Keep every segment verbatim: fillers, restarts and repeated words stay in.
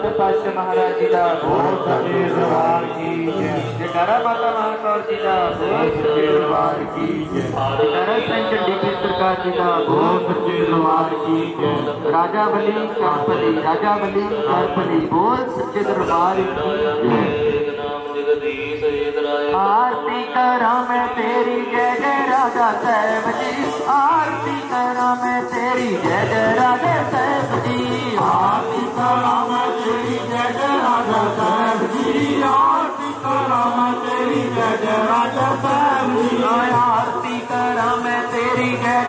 प्रीतम पातशाह महाराज जी का बोल सच्चे दरबार की जय। जयकारा माता महाकौर जी का बोल सच्चे दरबार की जय। जयकारा संत चंडीगढ़ सरकार जी का बोल सच्चे दरबार की जय। राजा बली करपली राजा बली करपली बोल सच्चे दरबार की जय। आरती करा मैं तेरी जय जय राजा साहब जी। आरती करा मैं तेरी जय जय राजा साहब जी। आरती करा मैं तेरी जय जय राजा साहब जी। आरती करा मैं तेरी जय जय राजा साहब जी। आरती करा मैं तेरी जय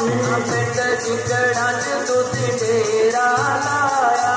चिकड़ा तुझे डेरा लाया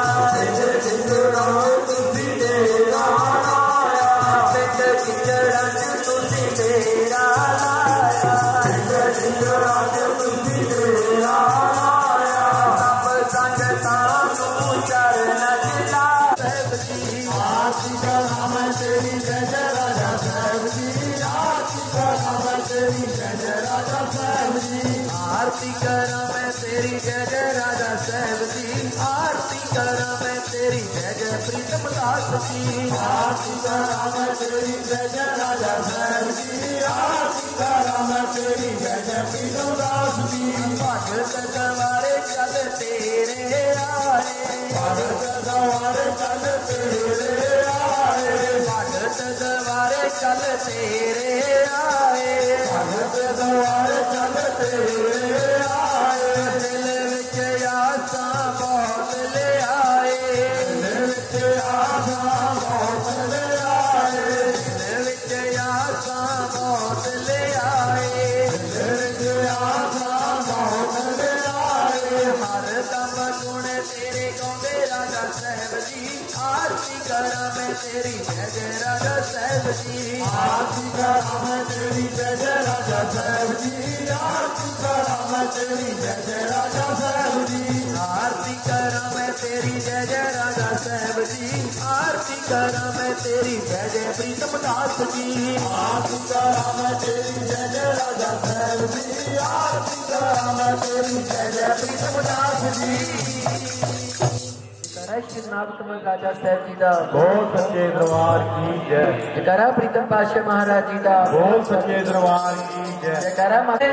चिकड़ा तुझे डेरा लाया चिकड़ा तुझे डेरा लाया चिकड़ा तुझे डेरा लाया सब संगता तू चरण जिला साहब जी। आरती करा मैं तेरी जय जय राजा साहब जी। आरती करा मैं तेरी जय जय राजा साहब जी। आरती करा मैं तेरी जय जय राजा साहब जी। आरती करा मैं तेरी जय जय प्रीतम दास जी। आरती करा मैं तेरी जय जय राजा साहब जी। आरती करा मैं तेरी जय जय प्रीतम दास जी। भगत सवारे चल तेरे आए भगत सवारे चल तेरे आए। भगत सवारे चल तेरे आए भगत सवारे चल तेरे आए। दिल विच आसा बहुत ले आए दिल विच आसा बहुत ले आए। दिल विच आसा बहुत ले आए दिल विच आसा बहुत ले आए। हर दम गुण तेरे गाँवे राजा साहब जी। आरती करा मैं तेरी जय जय राजा साहब जी। आरती करा मैं तेरी जय जय राजा साहब जी। आरती करा मैं तेरी जय जय राजा साहब जी। आरती करा मैं तेरी जय जय राजा साहब जी। आरती करा मैं तेरी जय जय प्रीतम दास जी। आरती करा मैं तेरी जय जय राजा साहब जी। आरती करा मैं तेरी जय जय प्रीतम दास जी। जयकारा श्री नागतमल राजा साहब जी का बोल सच्चे दरबार की जय। जयकारा प्रीतम पातशाह महाराज जी का बोल सच्चे दरबार की जय। जयकारा माता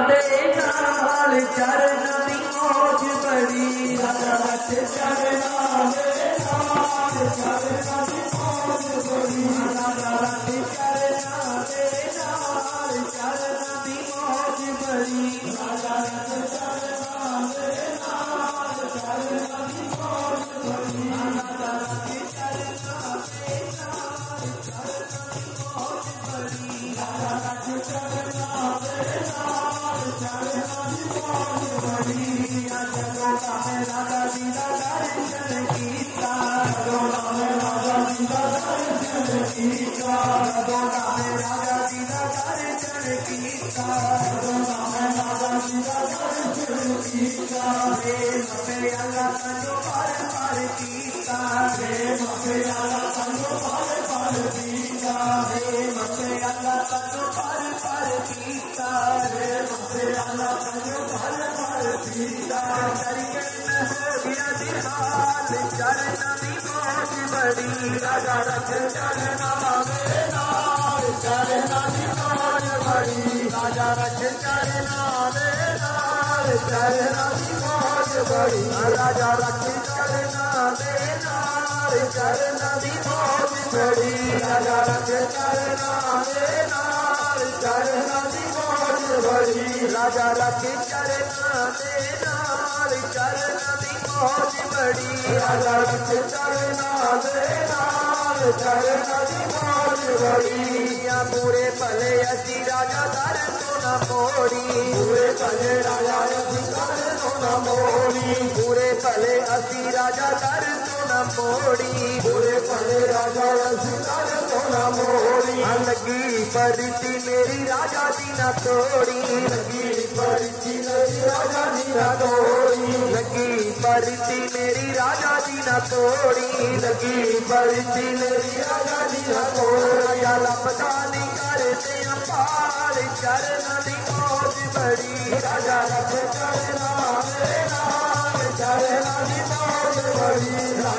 दे नाल चरण दी मौज बड़ी राजा रखे चरना दे नाल चरना दी मौज बड़ी। राजा रखे चरना दे नाल चरण दी मौज बड़ी राजा रखे चरना दे नाल चरना दी मौज बड़ी। राजा रखे चरना दे नाल चरण दी मौज बड़ी राजा रखे चरना दे नाल चरना दी मौज बड़ी। जगो में राजा जी का दर्शन कीता जगो में राजा जी का दर्शन कीता। जगो में राजा जी का दर्शन कीता जगो में राजा जी का दर्शन कीता। प्रेम पे अल्लाह तन्नो पर पर कीता प्रेम पे अल्लाह तन्नो पर पर कीता। प्रेम पे अल्लाह तन्नो पर पर कीता प्रेम पे अल्लाह तन्नो पर पर कीता। दरियन हो गया दिहाल चरण दी मौज बड़ी राजा रख चरना दे नाल चरना दी मौज बड़ी। राजा रख चरना दे नाल चरना दी मौज बड़ी। राजा रख चरना दे नाल चरना दी मौज बड़ी। राजा रख चरना दे नाल चरना दी मौज बड़ी। राजा रख चरना दे नाल चरण दी मौज बड़ी राजा रख चरना दे नाल चरना दी मौज बड़ी। पूरे भले असी राजा दर तो न मोड़ी पूरे भले राजा असी दर तो न मोड़ी। पूरे भले असी राजा दर तो न मोड़ी पूरे भले राजा असी दर तो न मोड़ी। लगी परिति मेरी राजा जी न तोड़ी लगी परिति मेरी राजा जी न तोड़ी। लगी परिति मेरी राजा जी न तोड़ी लगी परिति मेरी राजा जी न तोड़ी। राजा लपदा नी करते अपार चरण दी मौज बड़ी राजा रख चरना दे नाल चरना दी मौज बड़ी। राजा रख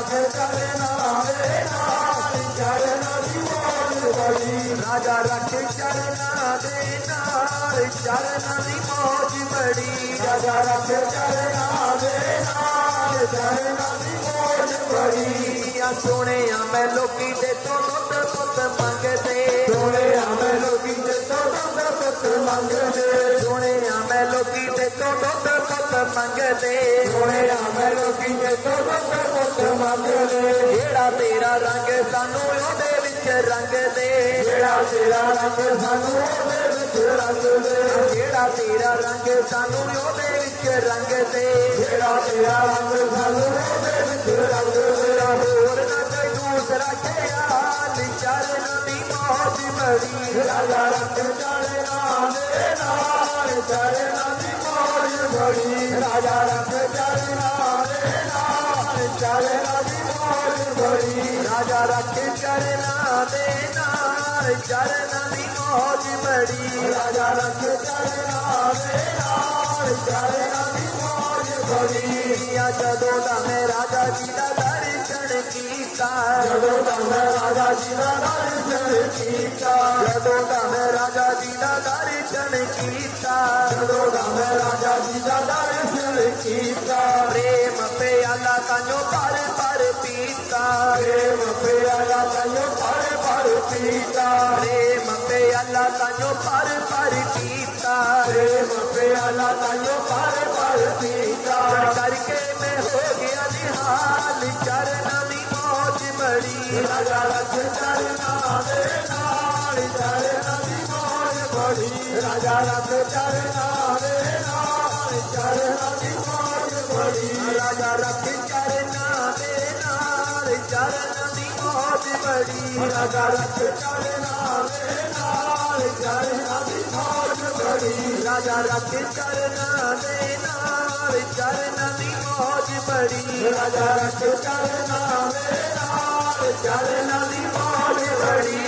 रख चरना दे नाल चरना दी मौज बड़ी राजा रख चरना दे नाल चरना दी मौज बड़ी राजा रख चरना दे नाल चरना दी मौज बड़ी सोने मैं लोकी दे तो दुध पुत मंगदे सोने मैं लोकी दे तो दुध पुत मंगदे सोने मैं लोकी दे तो दुध पुत मंगदे सोने मैं लोकी दे तो दुध पुत मंगदे जेड़ा तेरा रंग सानू ओदे विच रंग दे जेड़ा तेरा रंग सानू ओदे विच रंग दे जेड़ा तेरा रंग सानू ओदे विच रंग दे जेड़ा तेरा रंग सानू ओदे विच रंग दे होर ना कोई दूसरा ख्याल चरना दी मौज बड़ी राजा रख चरना दे नाल चरना दी मौज बड़ी राजा रख चरना दे नाल चरना दी मौज बड़ी राजा रख चरना दे नाल चरना दी मौज बड़ी राजा रख चरना दे नाल चरना दी मौज बड़ी जदों दा मैं राजा जी दा दर्शन कीता जदों दा मैं राजा जी दा दर्शन कीता जदों दा मैं राजा जी दा दर्शन कीता जदों दा मैं राजा जी दा दर्शन कीता प्रेम प्याला ताइयों भर भर पीता प्रेम प्याला ताइयों भर भर पीता प्रेम प्याला ताइयों भर भर पीता प्रेम प्याला ताइयों भर भर पीता करके मैं हो गया निहाल चरना दी मौज बड़ी राजा रख चरना दे नाल चरना दी मौज बड़ी राजा रख चरना दे नाल चरना दी मौज बड़ी राजा रख चरना दे नाल चरना दी मौज बड़ी राजा रख चरना दे नाल चरना दी मौज बड़ी राजा रख चरना दे नाल चरना दी मौज बड़ी राजा रख चरना दे नाल चरना दी मौज बड़ी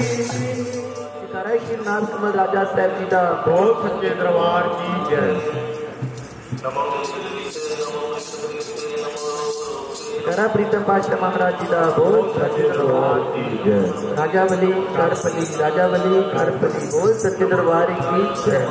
श्री नाथ कमल राजा साहब जी का बोल सच्चे दरबार की जय करा प्रीतम पातशाह महाराज जी का बोल सच्चे दरबार की जय राजा वली करपली राजा वली करपली बोल सच्चे दरबार की जय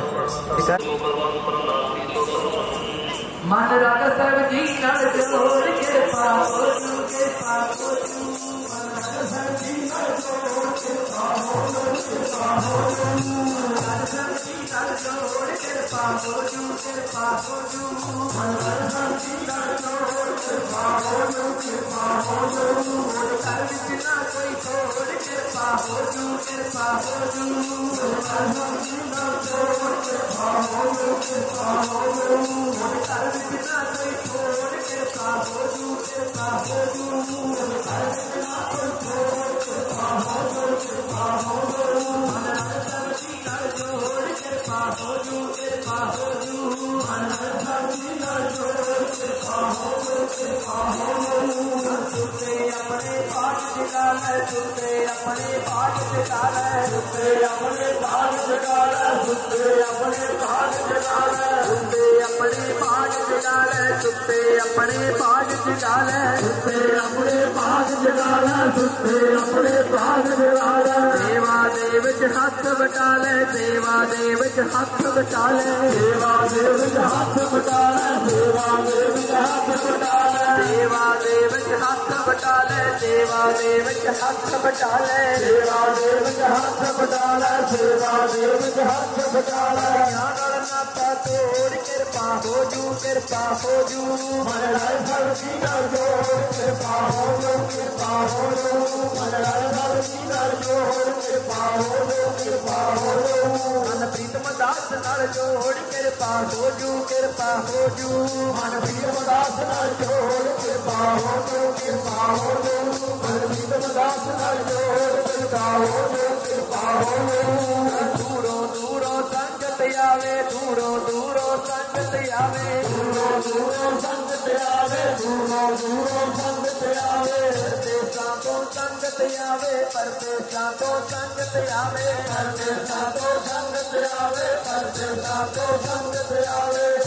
मन राजा साहब जी नाल जोड़ के पाओ जू के पाओ जू मन राजा साहब जी नाल जोड़ के पाओ जू के पाओ जू राजा साहब जी नाल जोड़ के पाओ जू के पाओ जू मन राजा साहब जी नाल जोड़ के पाओ जू के पाओ जू मोर घर विच ना कोई छोड़ के पाओ जू के पाओ जू राजा साहब जी नाल जोड़ के पाओ जू के पाओ जू मोर घर विच ना कोई छोड़ के पाओ जू के पाओ जू मोर घर विच ना कोई छोड़ के पाओ जू के पाओ जू मन राजा साहब जी नाल जोड़ के पाओ जू के पाओ जू मन राजा साहब जी नाल जोड़ के पाओ जू के पाओ जू सुते अपने पाठ जगा ले सुते अपने पाठ जगा ले सुते अपने पाठ जगा ले सुते अपने पाठ जगा ले सुते अपने पाठ जगा ले सुते अपने पाठ जगा ले सुते अपने पाठ जगा ले सुते अपने पाठ जगा ले देवा देव च हथ बटा ले देवा देव च हथ बटा ले देवा देव च हथ बटा ले देवा देव च हथ बटा ले देवा देव च हथ बटा ले देवा देव च हथ बटा ले देवा देव च हथ बटा ले देवा देव च हथ बटा ले नाल नाता तोड़ किरपा हो जू किरपा हो जू मन राज साहब जी नाल जोड़ किरपा हो जू किरपा हो जू मन राज साहब जी नाल जोड़ किरपा हो जू किरपा हो जू मन प्रीतम दास नाल जोड़ किरपा हो जू किरपा हो जू मन प्रीतम दास नाल जोड़ किरपा हो जू किरपा हो जू मन प्रीतम दास नाल जोड़ किरपा हो जू किरपा हो जू दूरों दूरों संगत आवे दूरों दूरों संगत आवे दूरों दूरों संगत आवे दूरों दूरों संगत आवे परदेसां तो संगत आवे परदेसां तो संगत आवे परदेसां तो संगत आवे परदेसां तो संगत आवे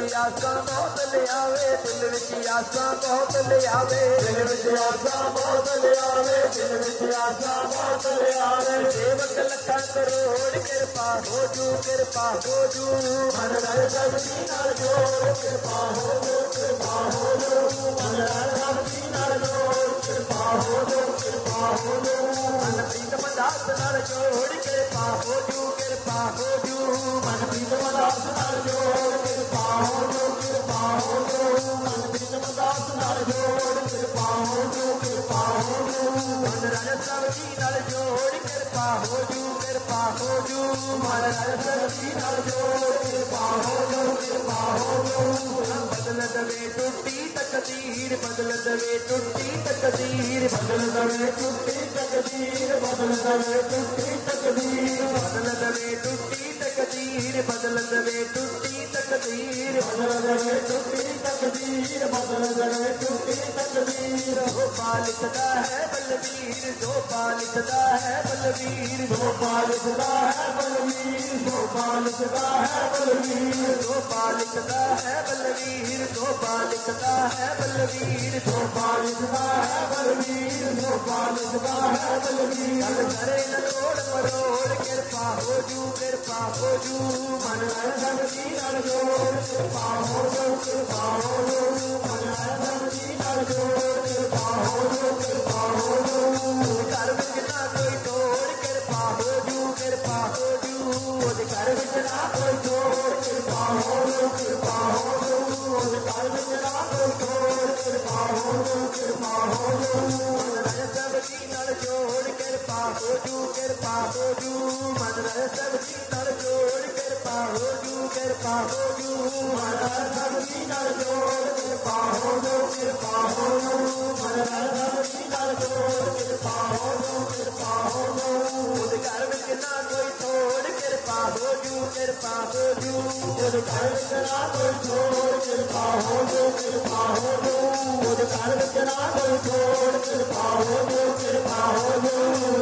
आसां बहुत लियावे, दिल विच आसां बहुत लियावे, दिल विच आसां बहुत लियावे, दिल विच आसां बहुत लियावे। सेवक लखन करोड़ कृपा हो जू, कृपा हो जू, मन रल सबदी नाल जोड़, कृपा हो जू, कृपा हो जू, मन रल सबदी नाल जोड़, कृपा हो जू, कृपा हो जू, मन प्रीतम दास नाल जोड़, कृपा हो जू, कृपा हो जू, मन प्रीतम दास नाल जोड़, कृपा हो जू, कृपा हो जू, मन प्रीतम दास नाल जोड़, कृपा हो जू, कृपा हो जू, मन रल सबदी नाल जोड़, कृपा हो जू, कृपा हो जू, मन रल सबदी नाल जोड़, कृपा हो जू, कृपा हो जू। बदल दवे टूटी तकदीर, बदल दवे टूटी तकदीर, बदल दवे टूटी तकदीर, बदल दवे टूटी तकदीर, बदल दवे टूटी तकदीर, बदल दवे टूटी तकदीर, बदल दवे टूटी तकदीर, बदल दवे टूटी तकदीर। दो पालिकदा है बलवीर, दो पालिकदा है बलवीर, दो पालिकदा है बलवीर, दो पालिकदा है बलवीर, दो पालिकदा है बलवीर, दो पालिकदा है बलवीर, दो पालिकदा है बलवीर, दो पालिकदा है बलवीर। गल करे न लोड़ मरोड़, कृपा हो जू, कृपा हो जू, मन रल सबदी नाल जोड़, कृपा हो जू, कृपा हो जू, मन रल सबदी नाल जोड़, कृपा हो जू, कृपा हो जू। घर विच ना कोई तोड़, कृपा हो जू, कृपा हो जू, ओदे घर विच ना कोई तोड़, कृपा हो जू, कृपा हो जू, ओदे घर विच ना कोई तोड़, कृपा हो जू, कृपा हो जू, मन रल सबदी नाल जोड़, कृपा हो जू, कृपा हो जू, मन रल सबदी नाल जोड़, कृपा हो जू, कृपा हो जू, मन रल सबदी नाल जोड़, कृपा हो जू, कृपा हो जू, मन रल सबदी नाल जोड़, कृपा हो जू, कृपा हो जू, ओदे घर विच ना कोई तोड़, कृपा हो जू, कृपा हो जू, ओदे घर विच ना कोई तोड़, कृपा हो जू, कृपा हो जू, ओदे घर विच ना कोई तोड़, कृपा हो जू, कृपा हो जू।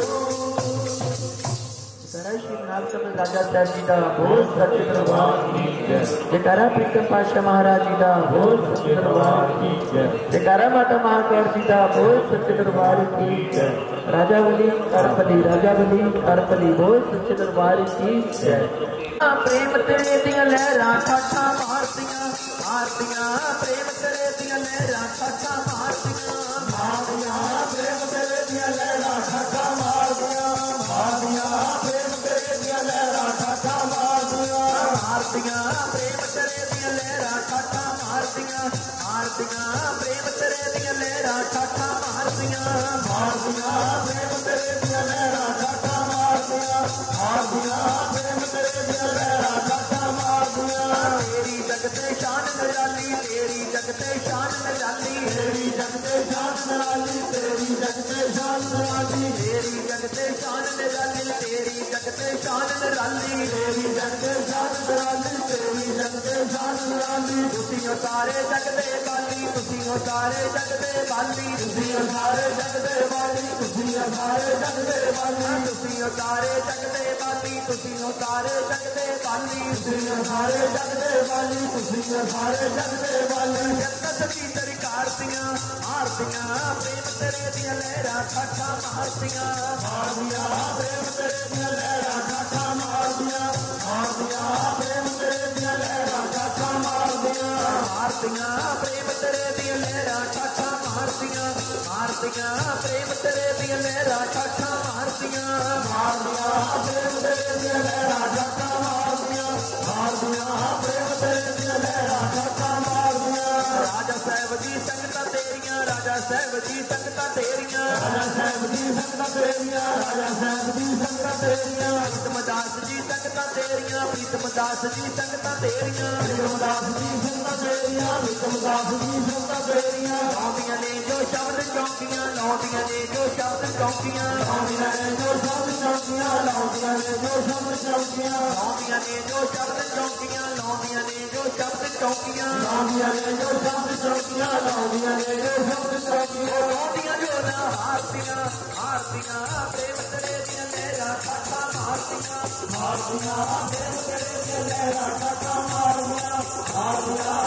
श्री नाथ चंद राजा साहब जी का बोल सच्चे दरबार की जय। जयकारा प्रीतम पातशाह महाराज जी का बोल सच्चे दरबार की जय। जयकारा माता महाकौर जी का बोल सच्चे दरबार की जय। राजा वली करपली, राजा वली करपली, बोल सच्चे दरबार की जय। प्रेम तेरे दियां लहरां ठाठां मारदियां, मारदियां प्रेम तेरे दियां लहरां ठाठां मारदियां, मारदियां प्रेम तेरे दियां लहरां ठाठां मारदियां, मारदियां प्रेम तेरे दियां लहरां ठाठां मारदियां, मारदियां प्रेम तेरे दियां लहरां ठाठां मारदियां, मारदियां प्रेम तेरे दियां लहरां ठाठां मारदियां, मारदियां प्रेम तेरे दियां लहरां ठाठां मारदियां, मारदियां प्रेम तेरे दियां लहरां ठाठां मारदियां। तेरी जगते शान निराली, तेरी जगते शान निराली, तेरी जगते शान निराली, तेरी जगते शान निराली, तेरी जगते शान निराली, तेरी जगते शान निराली, तेरी जगते शान निराली, तेरी जगते शान निराली। तुसीं हो सारे जग दे बाली, तुसीं हो सारे जग दे बाली, तुसीं हो सारे जग दे बाली, तुसीं हो सारे जग दे बाली, तुसीं हो सारे जग दे बाली, तुसीं हो सारे जग दे बाली, तुसीं हो सारे जग दे बाली, तुसीं हो सारे जग दे बाली। जगत दी तेरी आरतियां, आरतियां प्रेम तेरे दियां लहरां ठाठां मारदियां, मारदियां प्रेम तेरे दियां लहरां ठाठां मारदियां, मारदियां प्रेम तेरे दियां लहरां ठाठां मारदियां, मारदियां प्रेम तेरे दियां लहरां ठाठां मारदियां, मारदियां प्रेम तेरे दियां लहरां ठाठां मारदियां, मारदियां प्रेम तेरे दियां लहरां ठाठां मारदियां, मारदियां प्रेम तेरे दियां लहरां ठाठां मारदियां। राजा साहब जी संगतां तेरियां, राजा साहब जी संगतां तेरियां, राजा साहब जी संगतां तेरियां, राजा साहब जी संगतां तेरियां। प्रीतम दास जी संगतां तेरियां, प्रीतम दास जी संगतां तेरियां, प्रीतम दास जी संगतां तेरियां, प्रीतम दास जी संगतां तेरियां। लाउंदियां ने जो शब्द चौंकियां, लाउंदियां ने जो शब्द चौंकियां, लाउंदियां ने जो शब्द चौंकियां, लाउंदियां ने जो शब्द चौंकियां, लाउंदियां ने जो शब्द चौंकियां, लाउंदियां ने जो शब्द चौंकियां, लाउंदियां ने जो शब्द चौंकियां, लाउंदियां ने जो शब्द चौंकियां। लाउंदियां जो ना हारतियां, हारतियां प्रेम तेरे दियां लहरां ठाठां मारतियां, मारतियां प्रेम तेरे दियां लहरां ठाठां मारतियां, मारतियां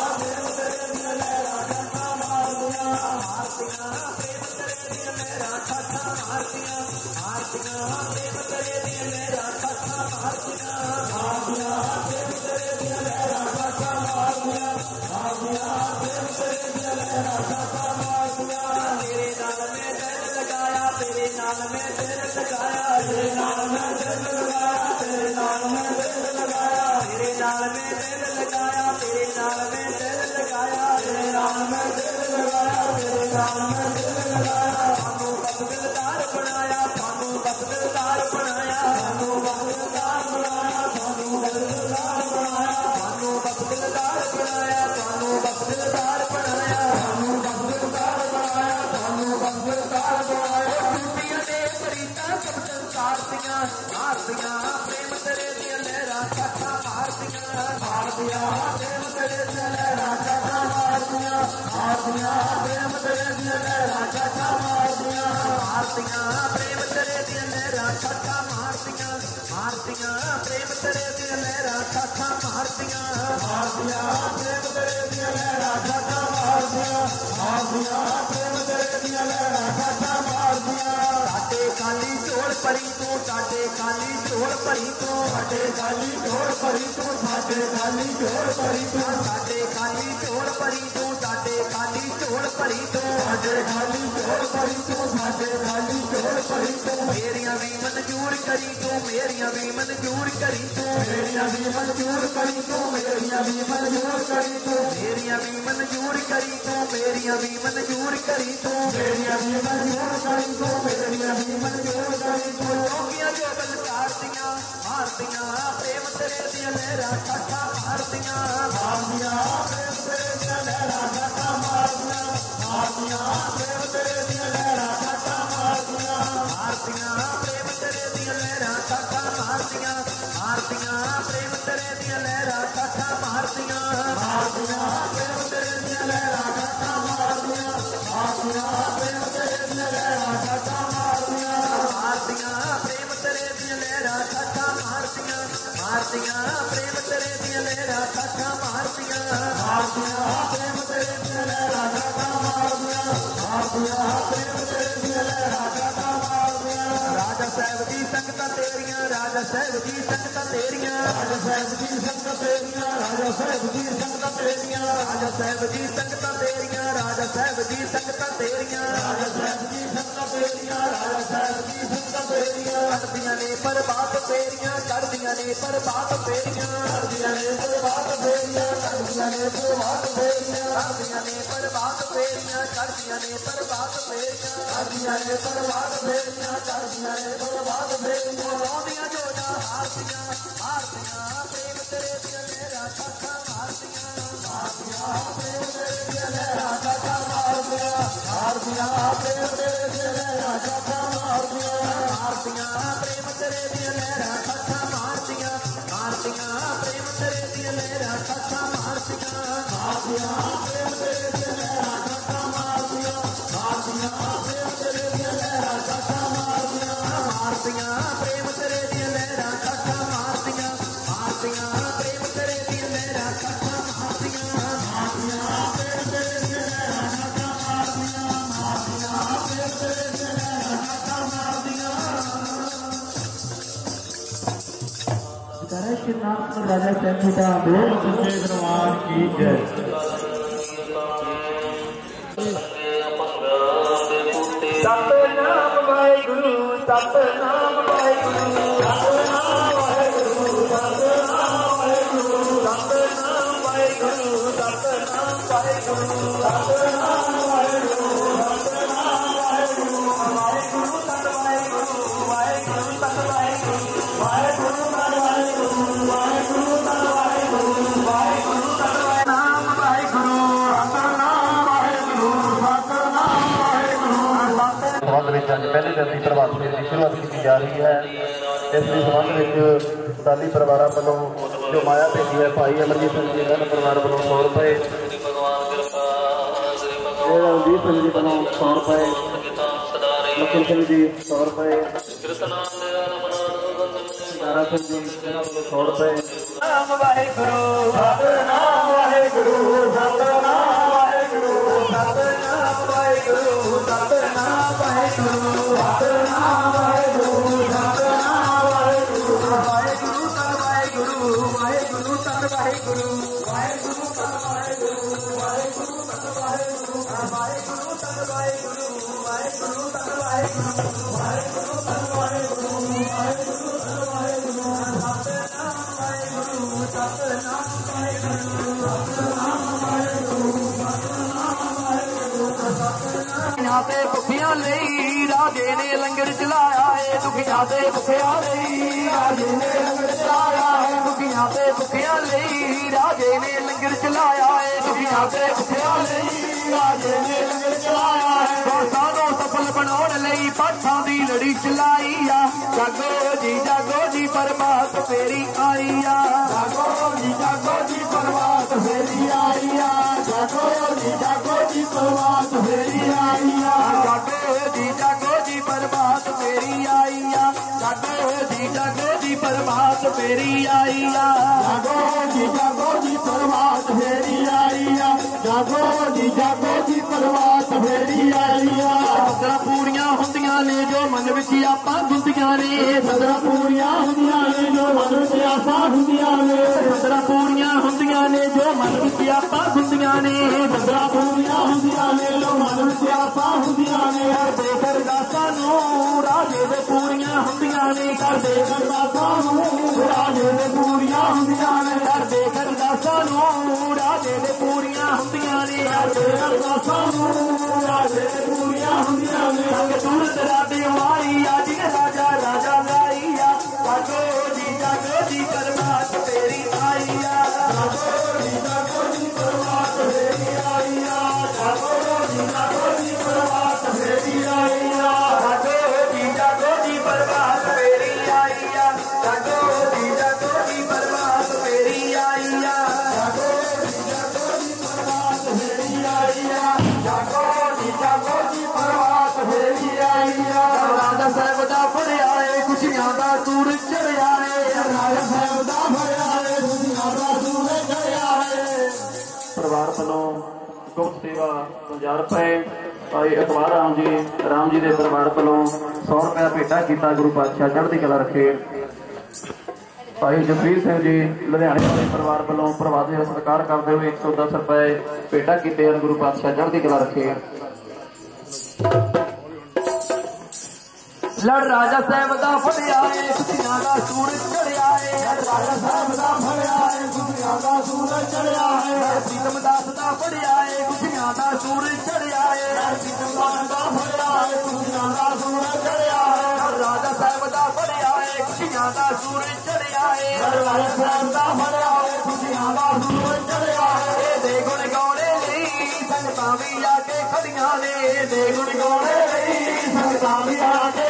राजा संहिता बोल सच्चे दरबार की जय। सतनाम वाहिगुरु सतनाम वाहिगुरु सतनाम वाहिगुरु सतनाम वाहिगुरु सतनाम वाहिगुरु सतनाम वाहिगुरु सतनाम वाहिगुरु सतनाम वाहिगुरु वाहिगुरु सत वाहिगुरु वाहिगुरु सत वाहिगुरु वाहिगुरु सत वाहिगुरु वाहिगुरु सत वाहिगुरु वाहिगुरु सत नाम वाहिगुरु सतनाम वाहिगुरु सतनाम वाहिगुरु संबंध में अज पहले दिन की प्रभात फेरी की शुरुआत की जा रही है। इस संबंध में साली परिवार वालों जो माया भेजी है भाई अमरजीत सिंह जी ने परिवार वालों सौ रुपए रणजीत सिंह जी वालों सौ रुपए लखन सिंह जी सौ रुपए नारा सिंह जी सौ रुपए। नाम वाहिगुरु सतनाम वाहिगुरु सतनाम वाहिगुरु सतनाम वाहिगुरु सतनाम वाहिगुरु सतनाम वाहिगुरु सतनाम वाहिगुरु वाहिगुरु भुखिया राजे ने लंगर चलाया है दुखिया से भुखिया राजे ने लंगर चलाया है दुखिया से भुखिया राजे ने लंगर चलाया है दुखिया से भुखिया राजे ने लंगर चलाया है सानों सफल बनाने लई पाठां दी लड़ी चलाई आ जागो जी जागो जी परमात फेरी आई आ जागो जी जागो जी परमात फेरी आई आ जागो जी जागो जी परमात फेरी आई आ जागो जी जागो जी परमात फेरी आई आ जागो जी जागो जी परमात फेरी आई आ जागो जी जागो जी परमात फेरी आई आ जागो जी जागो जी परमात फेरी आई आ सदरा पूरियां हुंदियां ने जो मन विच आपां हुंदियां ने सदरा पूरियां हुंदियां ने जो मन विच आपां हुंदियां ने सदरा पूरियां हुंदियां ने जो मन विच आपां हुंदियां ने सदरा पूरियां हुंदियां ने जो मन विच आपां हुंदियां ने दे करदासां नूं राजे दे पूरियां हुंदियां ने कर दे करदासां नूं राजे दे पूरियां हुंदियां ने कर दे करदासां नूं राजे दे पूरियां हुंदियां ने कर दे करदासां नूं राजे दे पूरियां हुंदियां ने संग सूरत राधे मारी आज राजा राजा लाई आ जागो जी जागो जी परमात तेरी आई आ जागो जी जागो जी परमात तेरी आई आ जागो जी जागो जी परमात तेरी आई आ जागो जी जागो जी परमात तेरी आई आ जागो जी जागो जी परमात तेरी आई आ जागो जी जागो जी परमात तेरी आई आ जागो जी जागो जी परमात तेरी आई आ राजा साहब दा फड़िया है खुशियां दा सूर चढ़िया है राजा साहब दा फड़िया है खुशियां दा सूर चढ़िया है परिवार ਵੱਲੋਂ ਗੁਪਤ सेवा ਪੰਜਾਹ रुपए भाई अखबार राम जी राम जी के परिवार ਵੱਲੋਂ सौ रुपया भेटा किया गुरु पातशाह चढ़ती कला रखे भाई जसवीर सिंह जी लुधियाने वाले परिवार ਵੱਲੋਂ प्रवासी का सत्कार करते हुए एक सौ दस रुपए भेटा किए गुरु पातशाह चढ़ती कला रखे लड़ राजा साहब दा फड़िया है खुशियां दा सूरज चढ़िया है राजा साहब दा फड़िया है खुशियां दा सूरज चढ़िया है प्रीतम दास दा फड़िया है खुशियां दा सूरज चढ़िया है प्रीतम दास दा फड़िया है खुशियां दा सूरज चढ़िया है राजा साहब दा फड़िया है खुशियां दा सूरज चढ़िया है राजा साहब दा फड़िया है खुशियां दा सूरज चढ़िया है दे गुण गाने लई संगतां भी आके खड़ियां ने दे गुण गाने लई संगतां भी आके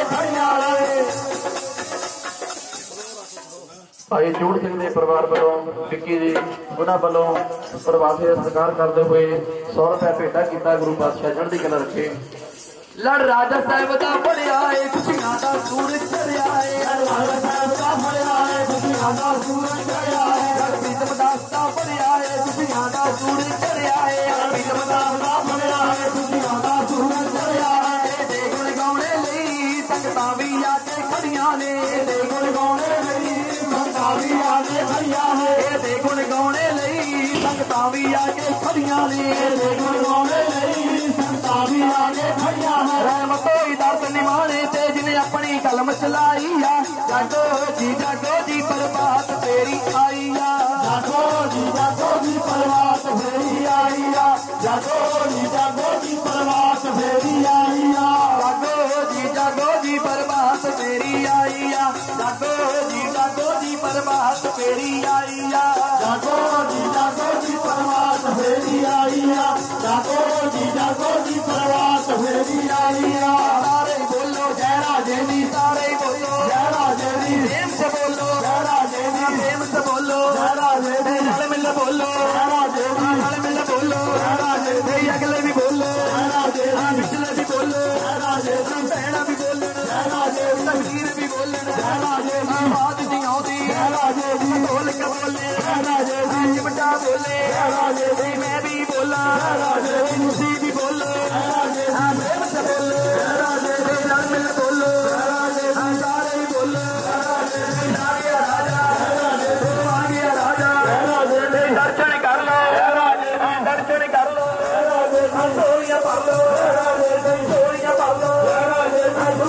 भाई जूड़ सिंह के परिवार वालों विक्की जी उन्होंने वालों प्रवासी का सत्कार करते हुए सौ रुपया भेटा किया गुरु पातशाह चढ़ती कला रखे लड़ राजा साहब दा फड़िया है खुशियां दा सूरज चढ़िया है राजा साहब दा फड़िया है खुशियां दा सूरज चढ़िया है प्रीतम दास दा फड़िया है खुशियां दा सूरज चढ़िया है प्रीतम दास दा फड़िया है खुशियां दा सूरज चढ़िया है दे गुण गाउने लई संगतां भी आके खड़ियां ने दे गुण गाउने लई संगतां भी आके खड़ियां ने दे गुण गाउने लई संगतां भी आके खड़ियां ने दे गुण गाउने लई संगतां भी आके खड़ियां ने रहमत होई दस निमाणे ते जिने अपनी कलम चलाई आ जागो जी जागो जी परमात तेरी आई आ जागो जी जागो जी परमात तेरी आई आ जागो जी जागो जी परमात तेरी आई आ जागो जी जागो जी परमात तेरी आई आ जागो जी जागो जी परमात तेरी आई आ जागो जी जागो जी परमात तेरी आई आ जागो जी जागो जी परमात तेरी आई आ सारे बोलो जय राजे दी सारे बोलो जय राजे दी प्रेम से बोलो जय राजे दी प्रेम से बोलो जय राजे दी नाल मिल बोलो जय राजे दी नाल मिल बोलो जय राजे दी अगले भी बोलो जय राजे दी पिछले भी बोलो जय राजे दी भैणा भी बोलो जय राजे दी तकदीर भी बोले जय राजे दी आवाज दी आउंदी जय राजे दी बोल के बोले जय राजे दी चिमटा बोले जय राजे दी मैं भी बोला जय राजे दी तुसी भी बोलो जय राजे दी प्रेम से बोलो जय राजे दी नाल मिल बोलो जय राजे दी सारे बोलो जय राजे दी आ गया राजा जय राजे दी आ गया राजा जय राजे दी दर्शन कर लो जय राजे दी दर्शन कर लो जय राजे दी सोनिया पढ़ लो जय राजे दी सोनिया पढ़ लो जय राजे दी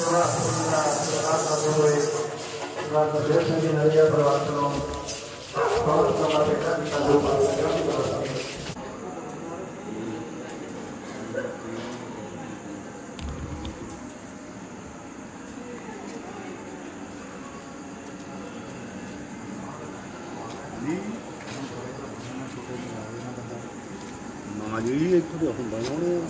ਨਾ ਜੀ ਇੱਥੇ ਤਾਂ ਹੁੰਦਾ ਨਾ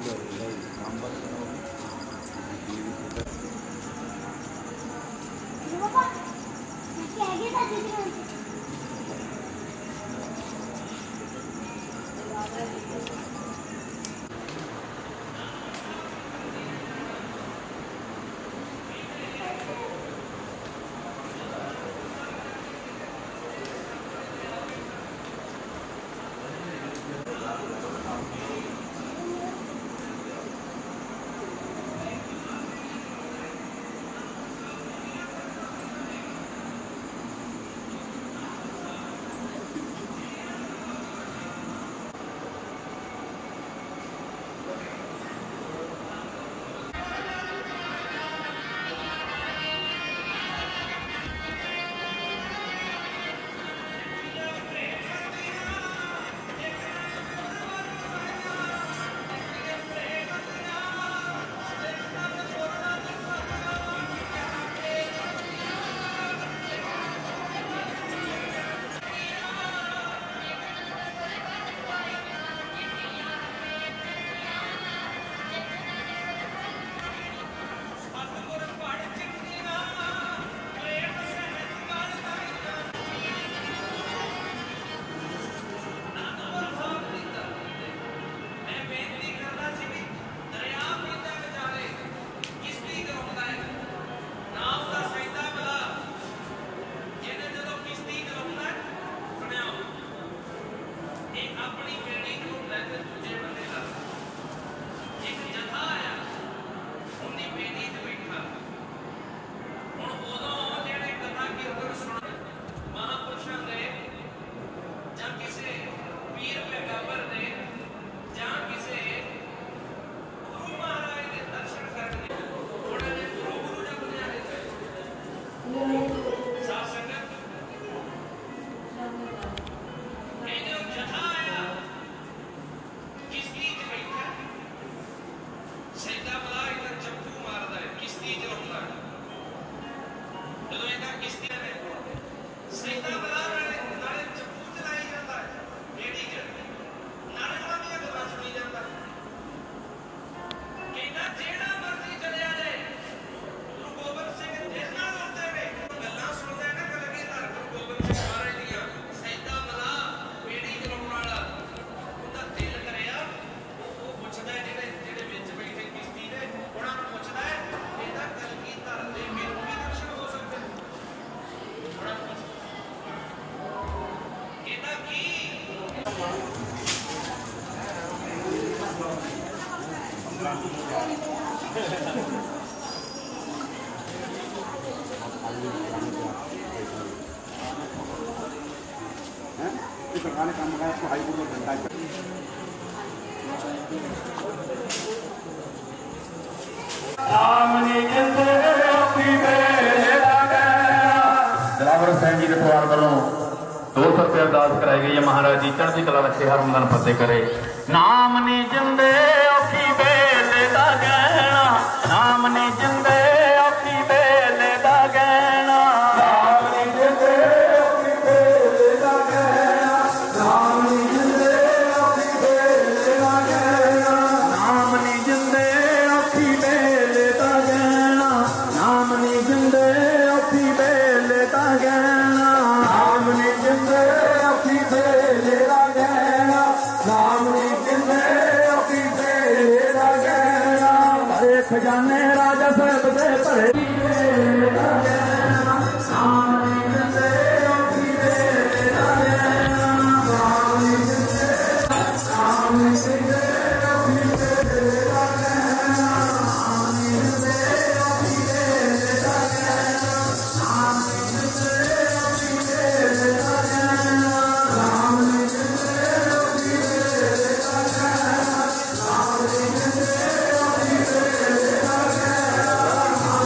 सरकार ने काम लगाया उसको हाईकोर्ट में घंटा जलावर सैन जी रखवार वालों दो सौ रुपये अरदास कराई गई है। महाराज जी चढ़ती कला रखे हर मंगन फतेह करे। नाम नी जिंदे औखी बेले दा गहना, नाम नी जिंदे औखी बेले दा गहना, नाम नी जिंदे औखी बेले दा गहना, नाम नी जिंदे औखी बेले दा गहना, नाम नी जिंदे औखी बेले दा गहना, नाम नी जिंदे औखी बेले दा गहना, नाम नी जिंदे औखी बेले दा गहना, नाम नी जिंदे औखी बेले दा गहना, भरे खजाने राजा साहब दे भरे बेले दा गहना, नाम नी जिंदे औखी बेले दा गहना, नाम नी जिंदे नाम नी जिंदे औखी बेले दा गहना, नाम नी जिंदे औखी बेले दा गहना, नाम नी जिंदे औखी बेले दा गहना, नाम नी जिंदे औखी बेले दा गहना, नाम नी जिंदे औखी बेले दा गहना, नाम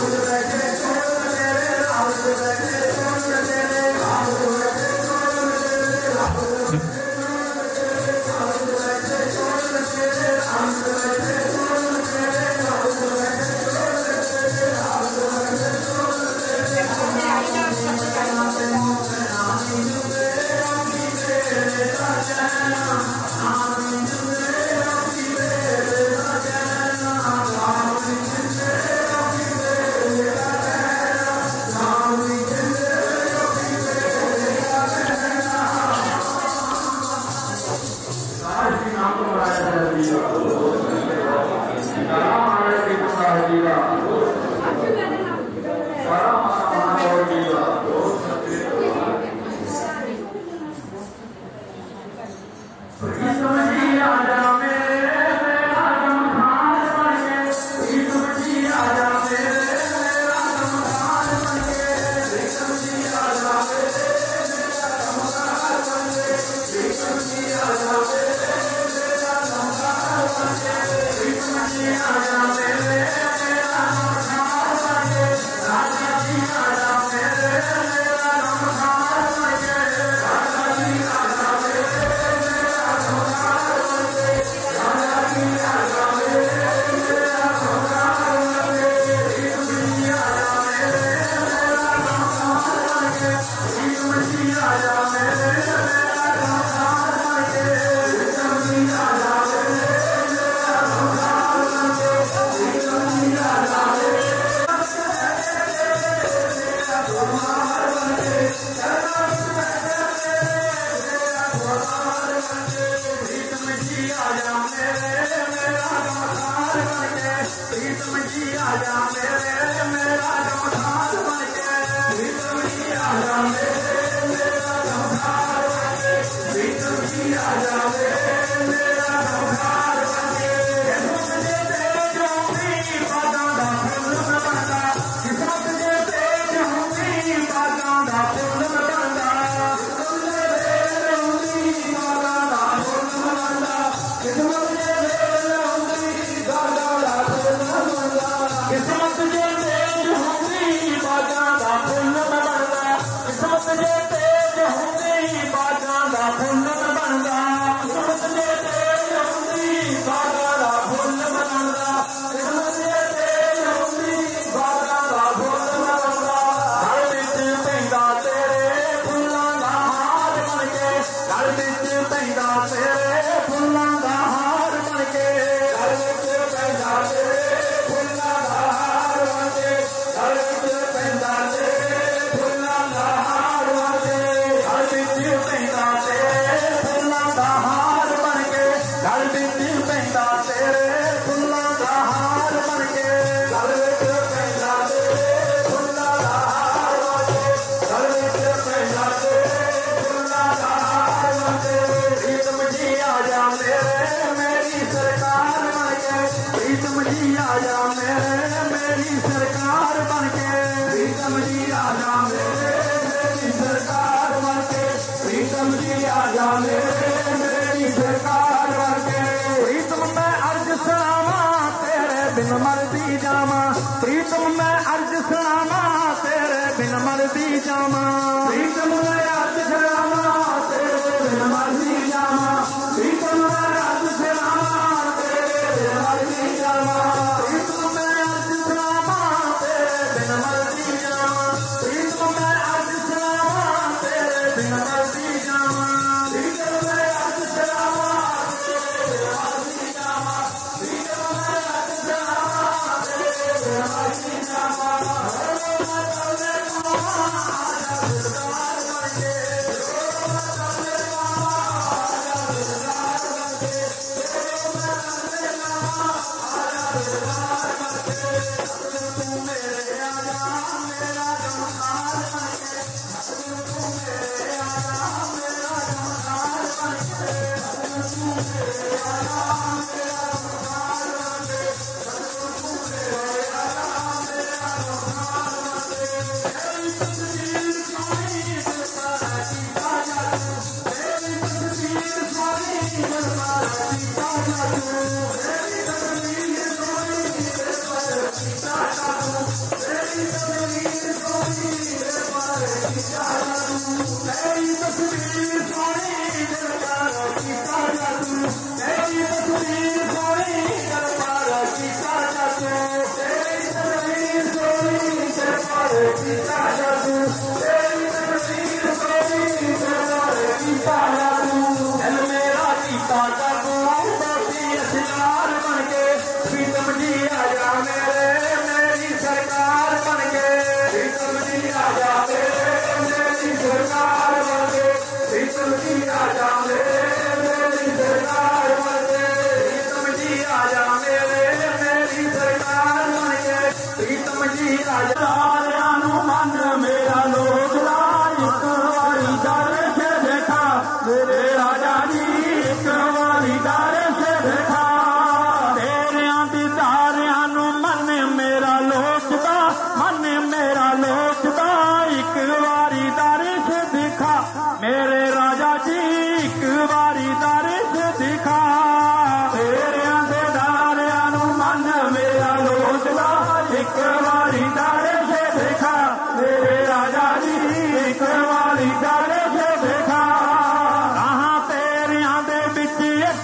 मेरा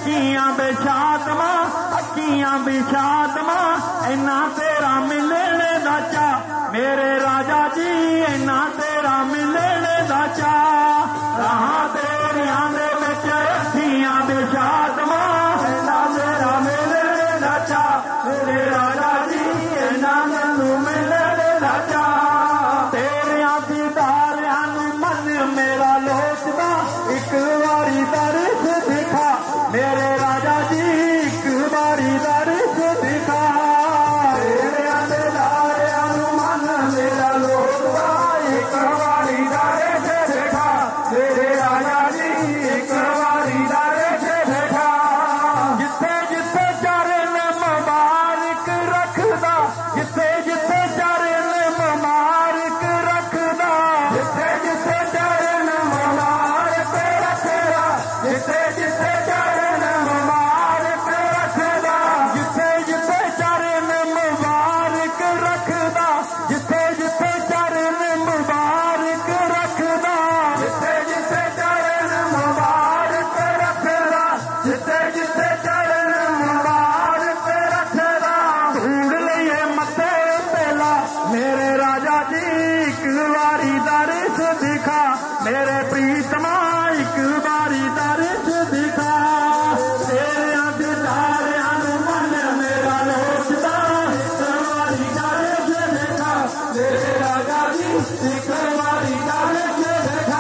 अखियां बेशातमा अखियां बेशातमा इन्ना तेरा मिलने दा चा मेरे राजा जी इन्ना तेरा मिलने दा चा राहां तेरियां दे विच अखियां बेशातमा इन्ना तेरा मिलने दा चा मेरे राजा जी इन्ना मैनू मिलने दा चा तेरियां दीदारियां नू मन मेरा लोचदा एक वारी दर्श दिखा मेरे राजा जी एक बारी दर्श दिखा तेरियां दीदारियां नू मन मेरा लोचदा एक वारी दर्श दिखा मेरे राजा जी एक वारी दर्श दिखा जिथे जिथे चरण मुबारक रखदा जिथे जिथे चरण मुबारक रखदा जिथे जिथे चरण मुबारक रखदा जिथे जिथे चरण मुबारक रखदा जिथे जिथे चरण मुबारक रखदा जिथे जिथे चरण मुबारक रखदा जिथे जिथे चरण मुबारक रखदा जिथे जिथे चरण मुबारक रखदा धूड़ लइए मथे पेला मेरे राजा जी एक बारी दर्श दिखा मेरे प्रीतमा एक बारी दर्श दिखा तेरियां दीदारियां नू मन मेरा लोचदा एक बारी दर्श दिखा मेरे राजा जी एक बारी दर्श दिखा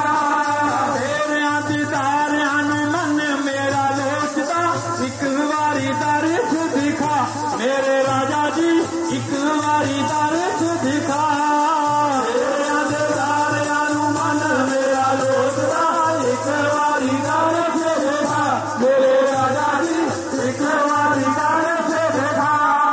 तेरियां दीदारियां नू मन मेरा लोचदा एक बारी दर्श दिखा मेरे राजा जी एक बारी दर्श दिखा तेरियां दीदारियां नू मन मेरा लोचदा एक बारी दर्श दिखा मेरे राजा जी एक बारी दर्श दिखा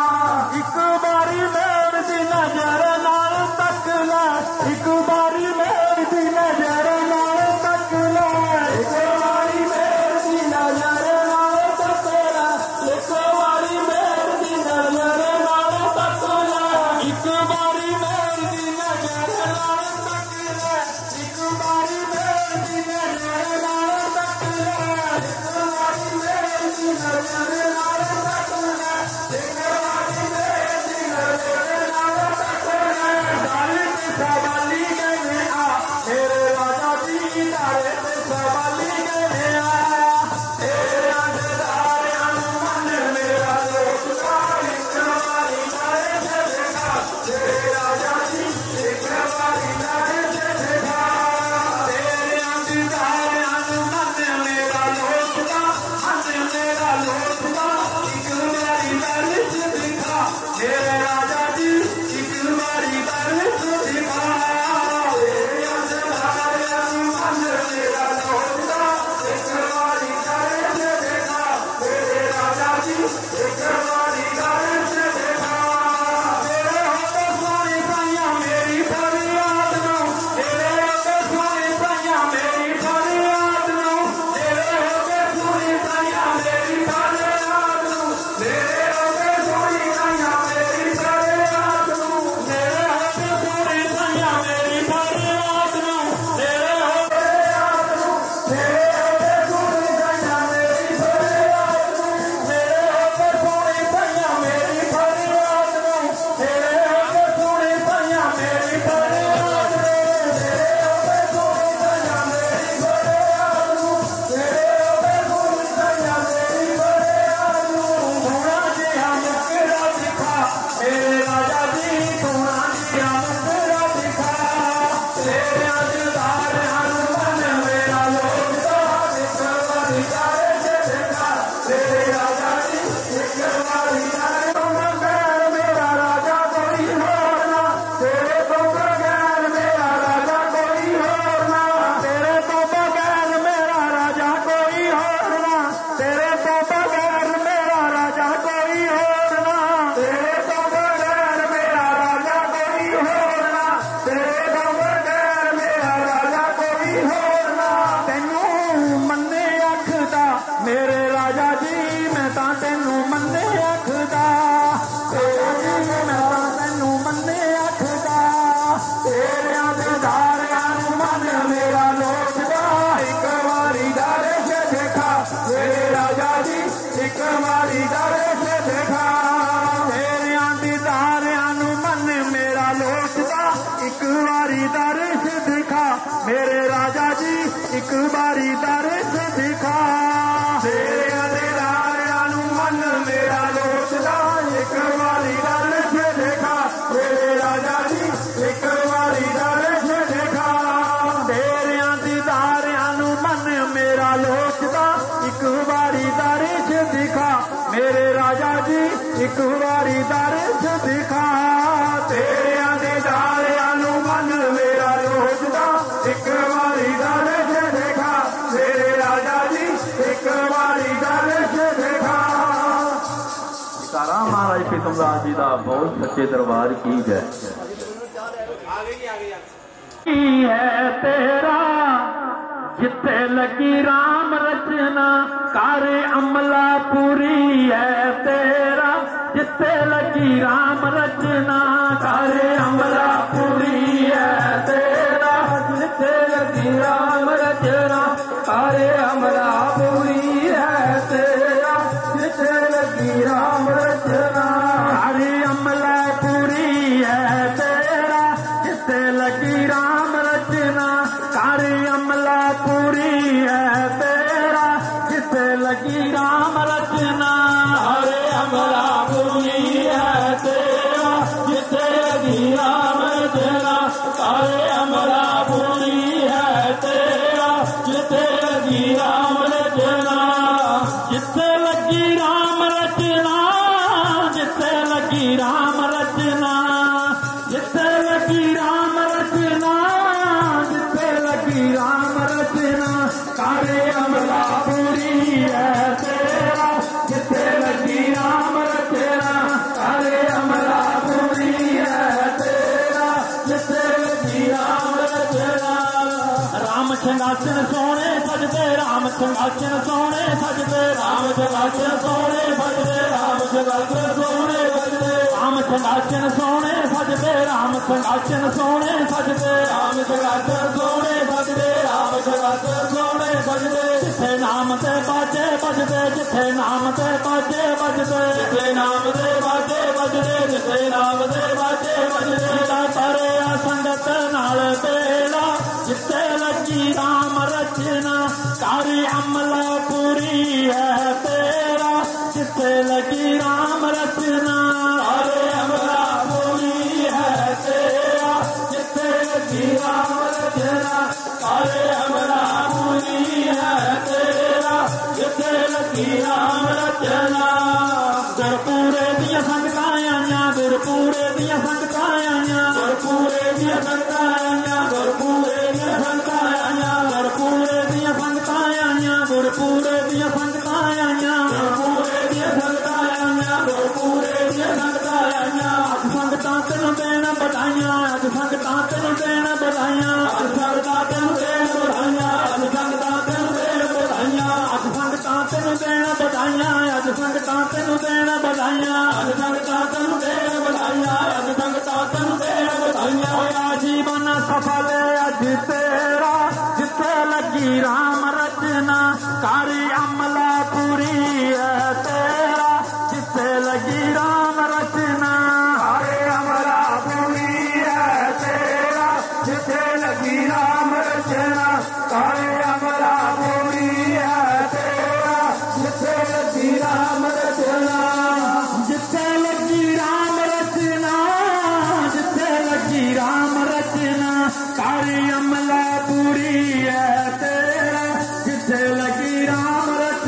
एक बारी मेरे दी नजर नाल तक लै एक बारी मेरे दी नजर नाल तक लै एक बारी मेरे दी नजर नाल तक लै एक बारी मेरे दी नजर नाल तक लै एक बारी मेरे दी नजर नाल तक लै एक बारी मेरे दी नजर नाल तक लै एक बारी मेरे दी नजर नाल तक लै एक बारी मेरे दी नजर नाल तक लै दारे ते सवाली गए आ मेरे राजा जी दारे ते सवाली गए आ तेरे दीदारियां नू मन मेरा लोचदा एक बारी दर्श दिखा मेरे राजा जी एक बारी दर्श दिखा तेरियां दीदारियां नू मन मेरा लोचदा मन मेरा लोचदा एक बारी दर्श दिखा मेरे राजा जी एक बारी दर्श दिखा तेरियां दीदारियां नू मन मेरा लोचदा एक बारी दर्श दिखा मेरे राजा जी एक बारी दर्श दिखा तेरे होते सोनी साइयां मेरी फरियाद नू तेरे होते सोनी साइयां मेरी फरियाद नू तेरे होते सोनी साइयां मेरी फरियाद नू तेरे होते सोनी साइयां मेरी फरियाद नू तेरे होते सोनी साइयां मेरी फरियाद नू तेरे होते याद नू तेरे होते सोनी साइयां मेरी फरियाद नू तेरे होते सोनी साइयां मेरी फरियाद नू तेरे होते सोनी साइयां मेरी फरियाद नू तेरे होते सोनी साइयां मेरी फरियाद नू तेरे होते सोनी साइयां मेरी फरियाद नू थोड़ा जिहा मुकरा दिखा मेरे राजा जी थोड़ा जिहा मुकरा दिखा तेरियां दीदारियां नू मन मेरा लोचदा एक बारी दर्श दिखा मेरे राजा जी एक बारी दर्श बगैर मेरा राजा कोई होर ना तेरे तो बगैर मेरा राजा कोई होर ना तेरे तो बगैर मेरा राजा कोई होर ना तेरे तो बगैर मेरा राजा कोई होर ना तेरे तो बगैर मेरा राजा कोई होर ना तेरे तो बगैर मेरा राजा कोई होर ना तैनू मन्ने आखदा मेरे राजा जी मैं तां तैनू मन्ने आखदा तेरा जी मैं तां तैनू मन्ने आखदा तेरियां दीदारियां नू मन मेरा लोचदा एक बारी दर्श दिखा मेरे राजा जी मेरे राजा जी एक बारी दर्श दिखा तेरिया दे डालियां नू मन मेरा रोजदा एक बारी दर्श दिखा मेरे राजा जी एक बारी दर्श दिखा। जयकारा महाराज प्रीतमदास जी का बहुत सच्चे दरबार की जय। है तेरा जिथे लगी राम रचना कार्य अमला पूरी है तेरा जिथे लगी राम रचना कार्य अमला पूरी है तेरा जिथे लगी राम रचना कार्य अमला पूरी है तेरा जिथे लगी राम रचना कार्य अमला पूरी है तेरा जिथे लगी राम रचना कार्य अमला पूरी है तेरा जिथे लगी राम रचना कार्य अमला पूरी है तेरा जिथे लगी राम रचना कार्य अमला पूरी है तेरा जिथे लगी राम रचना जिथे लगी राम रचना जिथे लगी राम रचना जिथे लगी राम रचना जिथे लगी राम रचना कार्य अमला पूरी है तेरा जिथे लगी राम रचना कार्य अमला पूरी है तेरा जिथे लगी राम रचना। राम सिंहासन सोने सजदे राम सिंहासन सोने सजदे राम सिंहासन सोने सजदे राम सिंहासन सोने सजदे राम सिंहासन सोने सजदे राम सिंहासन सोने सजदे राम सिंहासन सोने सजदे राम सिंहासन सोने सजदे जिथे नाम ते बाजे बजदे जिथे नाम ते बाजे बजदे जिथे नाम ते बाजे बजदे जिथे नाम ते बाजे बजदे तारे संगत नाल बेड़ा जिथे लगी राम रचना कार्य अमला पूरी है तेरा जिथे लगी राम रचना कार्य अमला पूरी है तेरा जिथे लगी राम रचना कार्य अमला पूरी है तेरा जिथे लगी राम रचना। गुरपूरे दियां संगतां आईयां गुरपूरे दियां संगतां आईयां गुरपूरे दियां संगतां आईयां गुरपूरे दियां संगतां आईयां गुरपूरे दियां संगतां आईयां गुरपूरे दियां संगतां आईयां गुरपूरे दियां संगतां आईयां गुरपूरे दियां संगतां आईयां अज संगतां तैनूं देण बधाइयां अज संगतां तैनूं देण बधाइयां अज संगतां तैनूं देण बधाइयां अज संगतां तैनूं देण बधाइयां अज संगतां तैनूं देण बधाइयां अज संगतां तैनूं देण बधाइयां अज संगतां तैनूं देण बधाइयां अज संगतां तैनूं देण बधाइयां होया जीवन सफल अज तेरा जिथे लगी राम रचना कार्य अमला पूरी है तेरा जिथे लगी राम रचना कार्य अमला पूरी है तेरा जिथे लगी राम रचना कार्य अमला पूरी है तेरा जिथे लगी राम रचना जिथे लगी राम रचना जिथे लगी राम रचना कार्य अमला पूरी है तेरा जिथे लगी राम रचना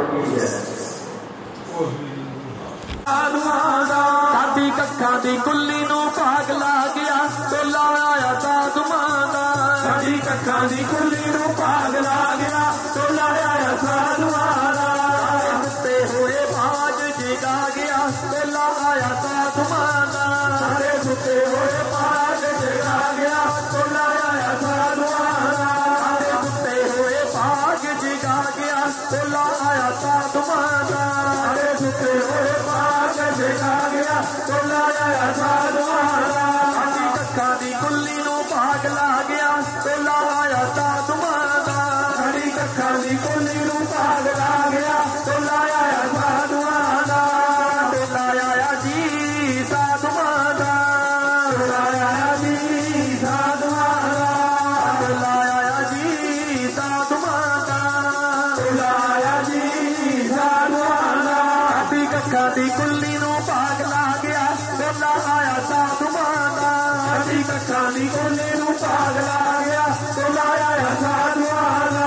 ਸਾਡੀ ਕੱਖਾਂ ਦੀ ਕੁੱਲੀ ਨੂੰ ਭਾਗ ਲਾ ਗਿਆ ਟੋਲਾ ਆਇਆ ਸਾਧੂਆਂ ਦਾ ਸਾਡੀ ਕੱਖਾਂ ਦੀ ਕੁੱਲੀ ਨੂੰ ਭਾਗ ਲਾ ਗਿਆ ਟੋਲਾ ਆਇਆ ਸਾਧੂਆਂ ਦਾ ਸੁੱਤੇ ਹੋਏ ਭਾਗ ਜਗਾ ਗਿਆ ਟੋਲਾ ਆਇਆ ਸਾਧੂਆਂ ਦਾ ਸਾਰੇ ਸੁੱਤੇ ਹੋਏ ਭਾਗ ਜਗਾ ਗਿਆ ਟੋਲਾ ਆਇਆ ਸਾਧੂਆਂ ਦਾ ਸਾਰੇ ਸੁੱਤੇ ਹੋਏ ਭਾਗ ਜਗਾ ਗਿਆ ਟੋਲਾ ਆਇਆ ਸਾਧੂਆਂ ਦਾ ਸਾਰੇ ਸੁੱਤੇ ਹੋਏ ਭਾਗ ਜਗਾ ਗਿਆ ਟੋਲਾ ਆਇਆ ਸਾਧੂਆਂ ਦਾ ਸਾਡੀ ਕੱਖਾਂ ਦੀ ਕੁੱਲੀ ਨੂੰ ਭਾਗ ਲਾ ਗਿਆ ਟੋਲਾ ਆਇਆ ਸਾਧੂਆਂ ਦਾ ਸਾਡੀ ਕੱਖਾਂ ਦੀ ਕੁੱਲੀ ਨੂੰ ਭਾਗ ਲਾ ਗਿਆ ਟੋਲਾ ਆਇਆ ਸਾਧੂਆਂ ਦਾ ਟੋਲਾ ਆਇਆ ਜੀ ਸਾਧੂਆਂ ਦਾ ਟੋਲਾ ਆਇਆ ਜੀ ਸਾਧੂਆਂ ਦਾ ਟੋਲਾ ਆਇਆ ਜੀ ਸਾਧੂਆਂ ਦਾ ਟੋਲਾ ਆਇਆ ਜੀ ਸਾਧੂਆਂ ਦਾ ਸਾਡੀ ਕੱਖਾਂ ਦੀ ਕੁੱਲੀ ਨੂੰ ਭਾਗ ਲਾ ਗਿਆ ਟੋਲਾ ਆਇਆ ਸਾਧੂਆਂ ਦਾ ਸਾਡੀ ਕੱਖਾਂ ਦੀ ਕੁੱਲੀ ਨੂੰ ਭਾਗ ਲਾ ਗਿਆ ਟੋਲਾ ਆਇਆ ਸਾਧੂਆਂ ਦਾ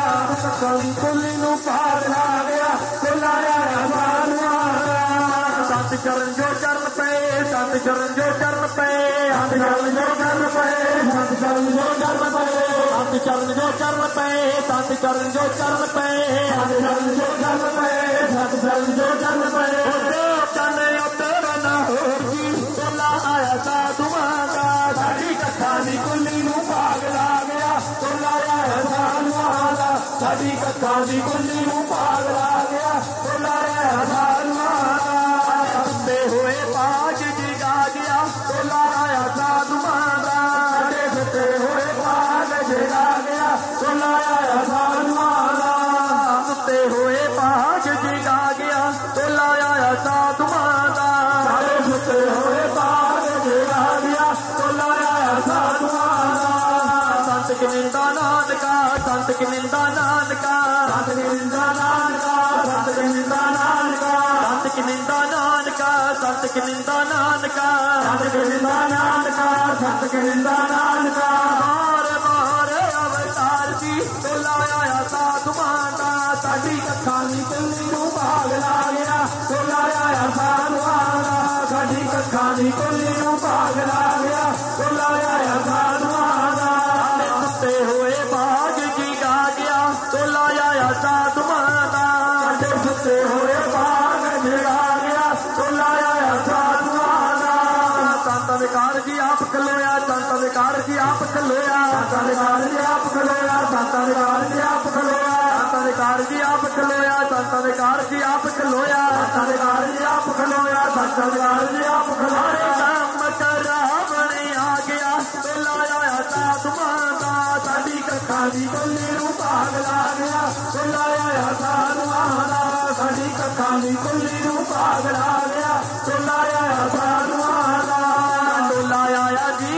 ਕੱਖਾਂ ਦੀ ਕੁੱਲੀ ਨੂੰ ਭਾਗ ਲਾ ਗਿਆ ਟੋਲਾ ਆਇਆ ਸਾਧੂਆਂ ਦਾ ਸਤ ਚਰਨ ਜੋ ਚਰਨ ਪਏ ਸਤ ਚਰਨ ਜੋ ਚਰਨ ਪਏ ਸਤ ਚਰਨ ਜੋ ਚਰਨ ਪਏ ਸਤ ਚਰਨ ਜੋ ਚਰਨ ਪਏ ਸਤ ਚਰਨ ਜੋ ਚਰਨ ਪਏ ਸਤ ਚਰਨ ਜੋ ਚਰਨ ਪਏ ਸਤ ਚਰਨ ਜੋ ਚਰਨ ਪਏ ਸਤ ਚਰਨ ਜੋ ਚਰਨ ਪਏ ਚੰਨ ਉਤਰ ਨਾ ਹੋਰ ਜੀ ਟੋਲਾ ਆਇਆ ਸਾਧੂਆਂ ਦਾ ਸਾਡੀ ਕੱਖਾਂ ਦੀ ਕੁੱਲੀ ਨੂੰ ਭਾਗ ਲਾ ਗਿਆ ਟੋਲਾ ਆਇਆ ਸਾਧੂਆਂ ਦਾ ਸਾਡੀ ਕੱਖਾਂ ਦੀ ਕੁੱਲੀ ਨੂੰ ਭਾਗ ਲਾ ਗਿਆ ਟੋਲਾ ਆਇਆ ਸਾਧੂਆਂ ਦਾ ਸੁੱਤੇ ਹੋਏ ਭਾਗ ਜਗਾ ਗਿਆ ਟੋਲਾ ਆਇਆ ਸਾਧੂਆਂ ਦਾ ਸਾਡੇ ਸੁੱਤੇ ਹੋਏ ਭਾਗ ਜਗਾ ਗਿਆ ਟੋਲਾ ਆਇਆ ਸਾਧੂਆਂ ਦਾ ਸੁੱਤੇ ਹੋਏ ਭਾਗ ਜਗਾ ਗਿਆ ਟੋਲਾ ਆਇਆ ਸਾਧੂਆਂ ਦਾ ਸਾਡੇ ਸੁੱਤੇ ਹੋਏ ਭਾਗ ਜਗਾ ਗਿਆ ਟੋਲਾ ਆਇਆ ਸਾਧੂਆਂ ਦਾ ਸੰਤ ਕਿੰਦਾ ਨਾਨਕਾ ਸੰਤ ਕਿੰਦਾ ਨਾਨਕਾ ਸੰਤ ਕਿੰਦਾ ਨਾਨਕਾ ਸੰਤ ਕਿੰਦਾ ਨਾਨਕਾ ਸੰਤ ਕਿੰਦਾ ਨਾਨਕਾ ਸੰਤ ਕਿੰਦਾ ਨਾਨਕਾ ਸੰਤ ਕਿੰਦਾ ਨਾਨਕਾ ਸੰਤ ਕਿੰਦਾ ਨਾਨਕਾ ਮਾਰ ਮਾਰ ਅਵਤਾਰ ਜੀ ਟੋਲਾ ਆਇਆ ਸਾਧੂਆਂ ਦਾ ਸਾਡੀ ਕੱਖਾਂ ਦੀ ਕੁੱਲੀ ਨੂੰ ਭਾਗ ਲਾ ਗਿਆ ਟੋਲਾ ਆਇਆ ਸਾਧੂਆਂ ਦਾ ਸਾਡੀ ਕੱਖਾਂ ਦੀ ਕੁੱਲੀ ਨੂੰ ਭਾਗ ਲਾ ਗਿਆ ਟੋਲਾ ਆਇਆ ਸਾਧੂਆਂ ਦਾ ਸੁੱਤੇ ਹੋਏ ਭਾਗ ਜਗਾ ਗਿਆ ਟੋਲਾ ਆਇਆ ਸਾਧੂਆਂ ਦਾ ਸਾਡੇ ਸੁੱਤੇ ਹੋਏ ਭਾਗ ਜਗਾ ਗਿਆ ਟੋਲਾ ਆਇਆ ਸਾਧੂਆਂ ਦਾ ਸੰਤ ਅਧਿਕਾਰ ਜੀ ਆਪ ਖਲੋਇਆ ਸੰਤ ਅਧਿਕਾਰ ਜੀ ਆਪ ਖਲੋਇਆ ਸੰਤ ਅਧਿਕਾਰ ਜੀ ਆਪ ਖਲੋਇਆ ਸੰਤ ਅਧਿਕਾਰ ਜੀ ਆਪ ਖਲੋਇਆ ਸੰਤ ਅਧਿਕਾਰ ਜੀ ਆਪ ਖਲੋਇਆ ਸੰਤ ਅਧਿਕਾਰ ਜੀ ਆਪ ਖਲੋਇਆ ਸੰਤ ਅਧਿਕਾਰ ਜੀ ਆਪ ਖਲੋਇਆ ਸੰਤ ਅਧਿਕਾਰ ਜੀ ਆਪ ਖਲੋਇਆ ਕੰਮ ਕਰਾਵਣ ਆ ਗਿਆ ਟੋਲਾ ਆਇਆ ਸਾਧੂਆਂ ਦਾ ਸਾਡੀ ਕੱਖਾਂ ਦੀ ਕੁੱਲੀ ਨੂੰ ਭਾਗ ਲਾ ਗਿਆ ਟੋਲਾ ਆਇਆ ਸਾਧੂਆਂ ਦਾ ਸਾਡੀ ਕੱਖਾਂ ਦੀ ਕੁੱਲੀ ਨੂੰ ਭਾਗ ਲਾ ਗਿਆ ਟੋਲਾ ਆਇਆ ਸਾਧੂਆਂ ਦਾ ਟੋਲਾ ਆਇਆ ਜੀ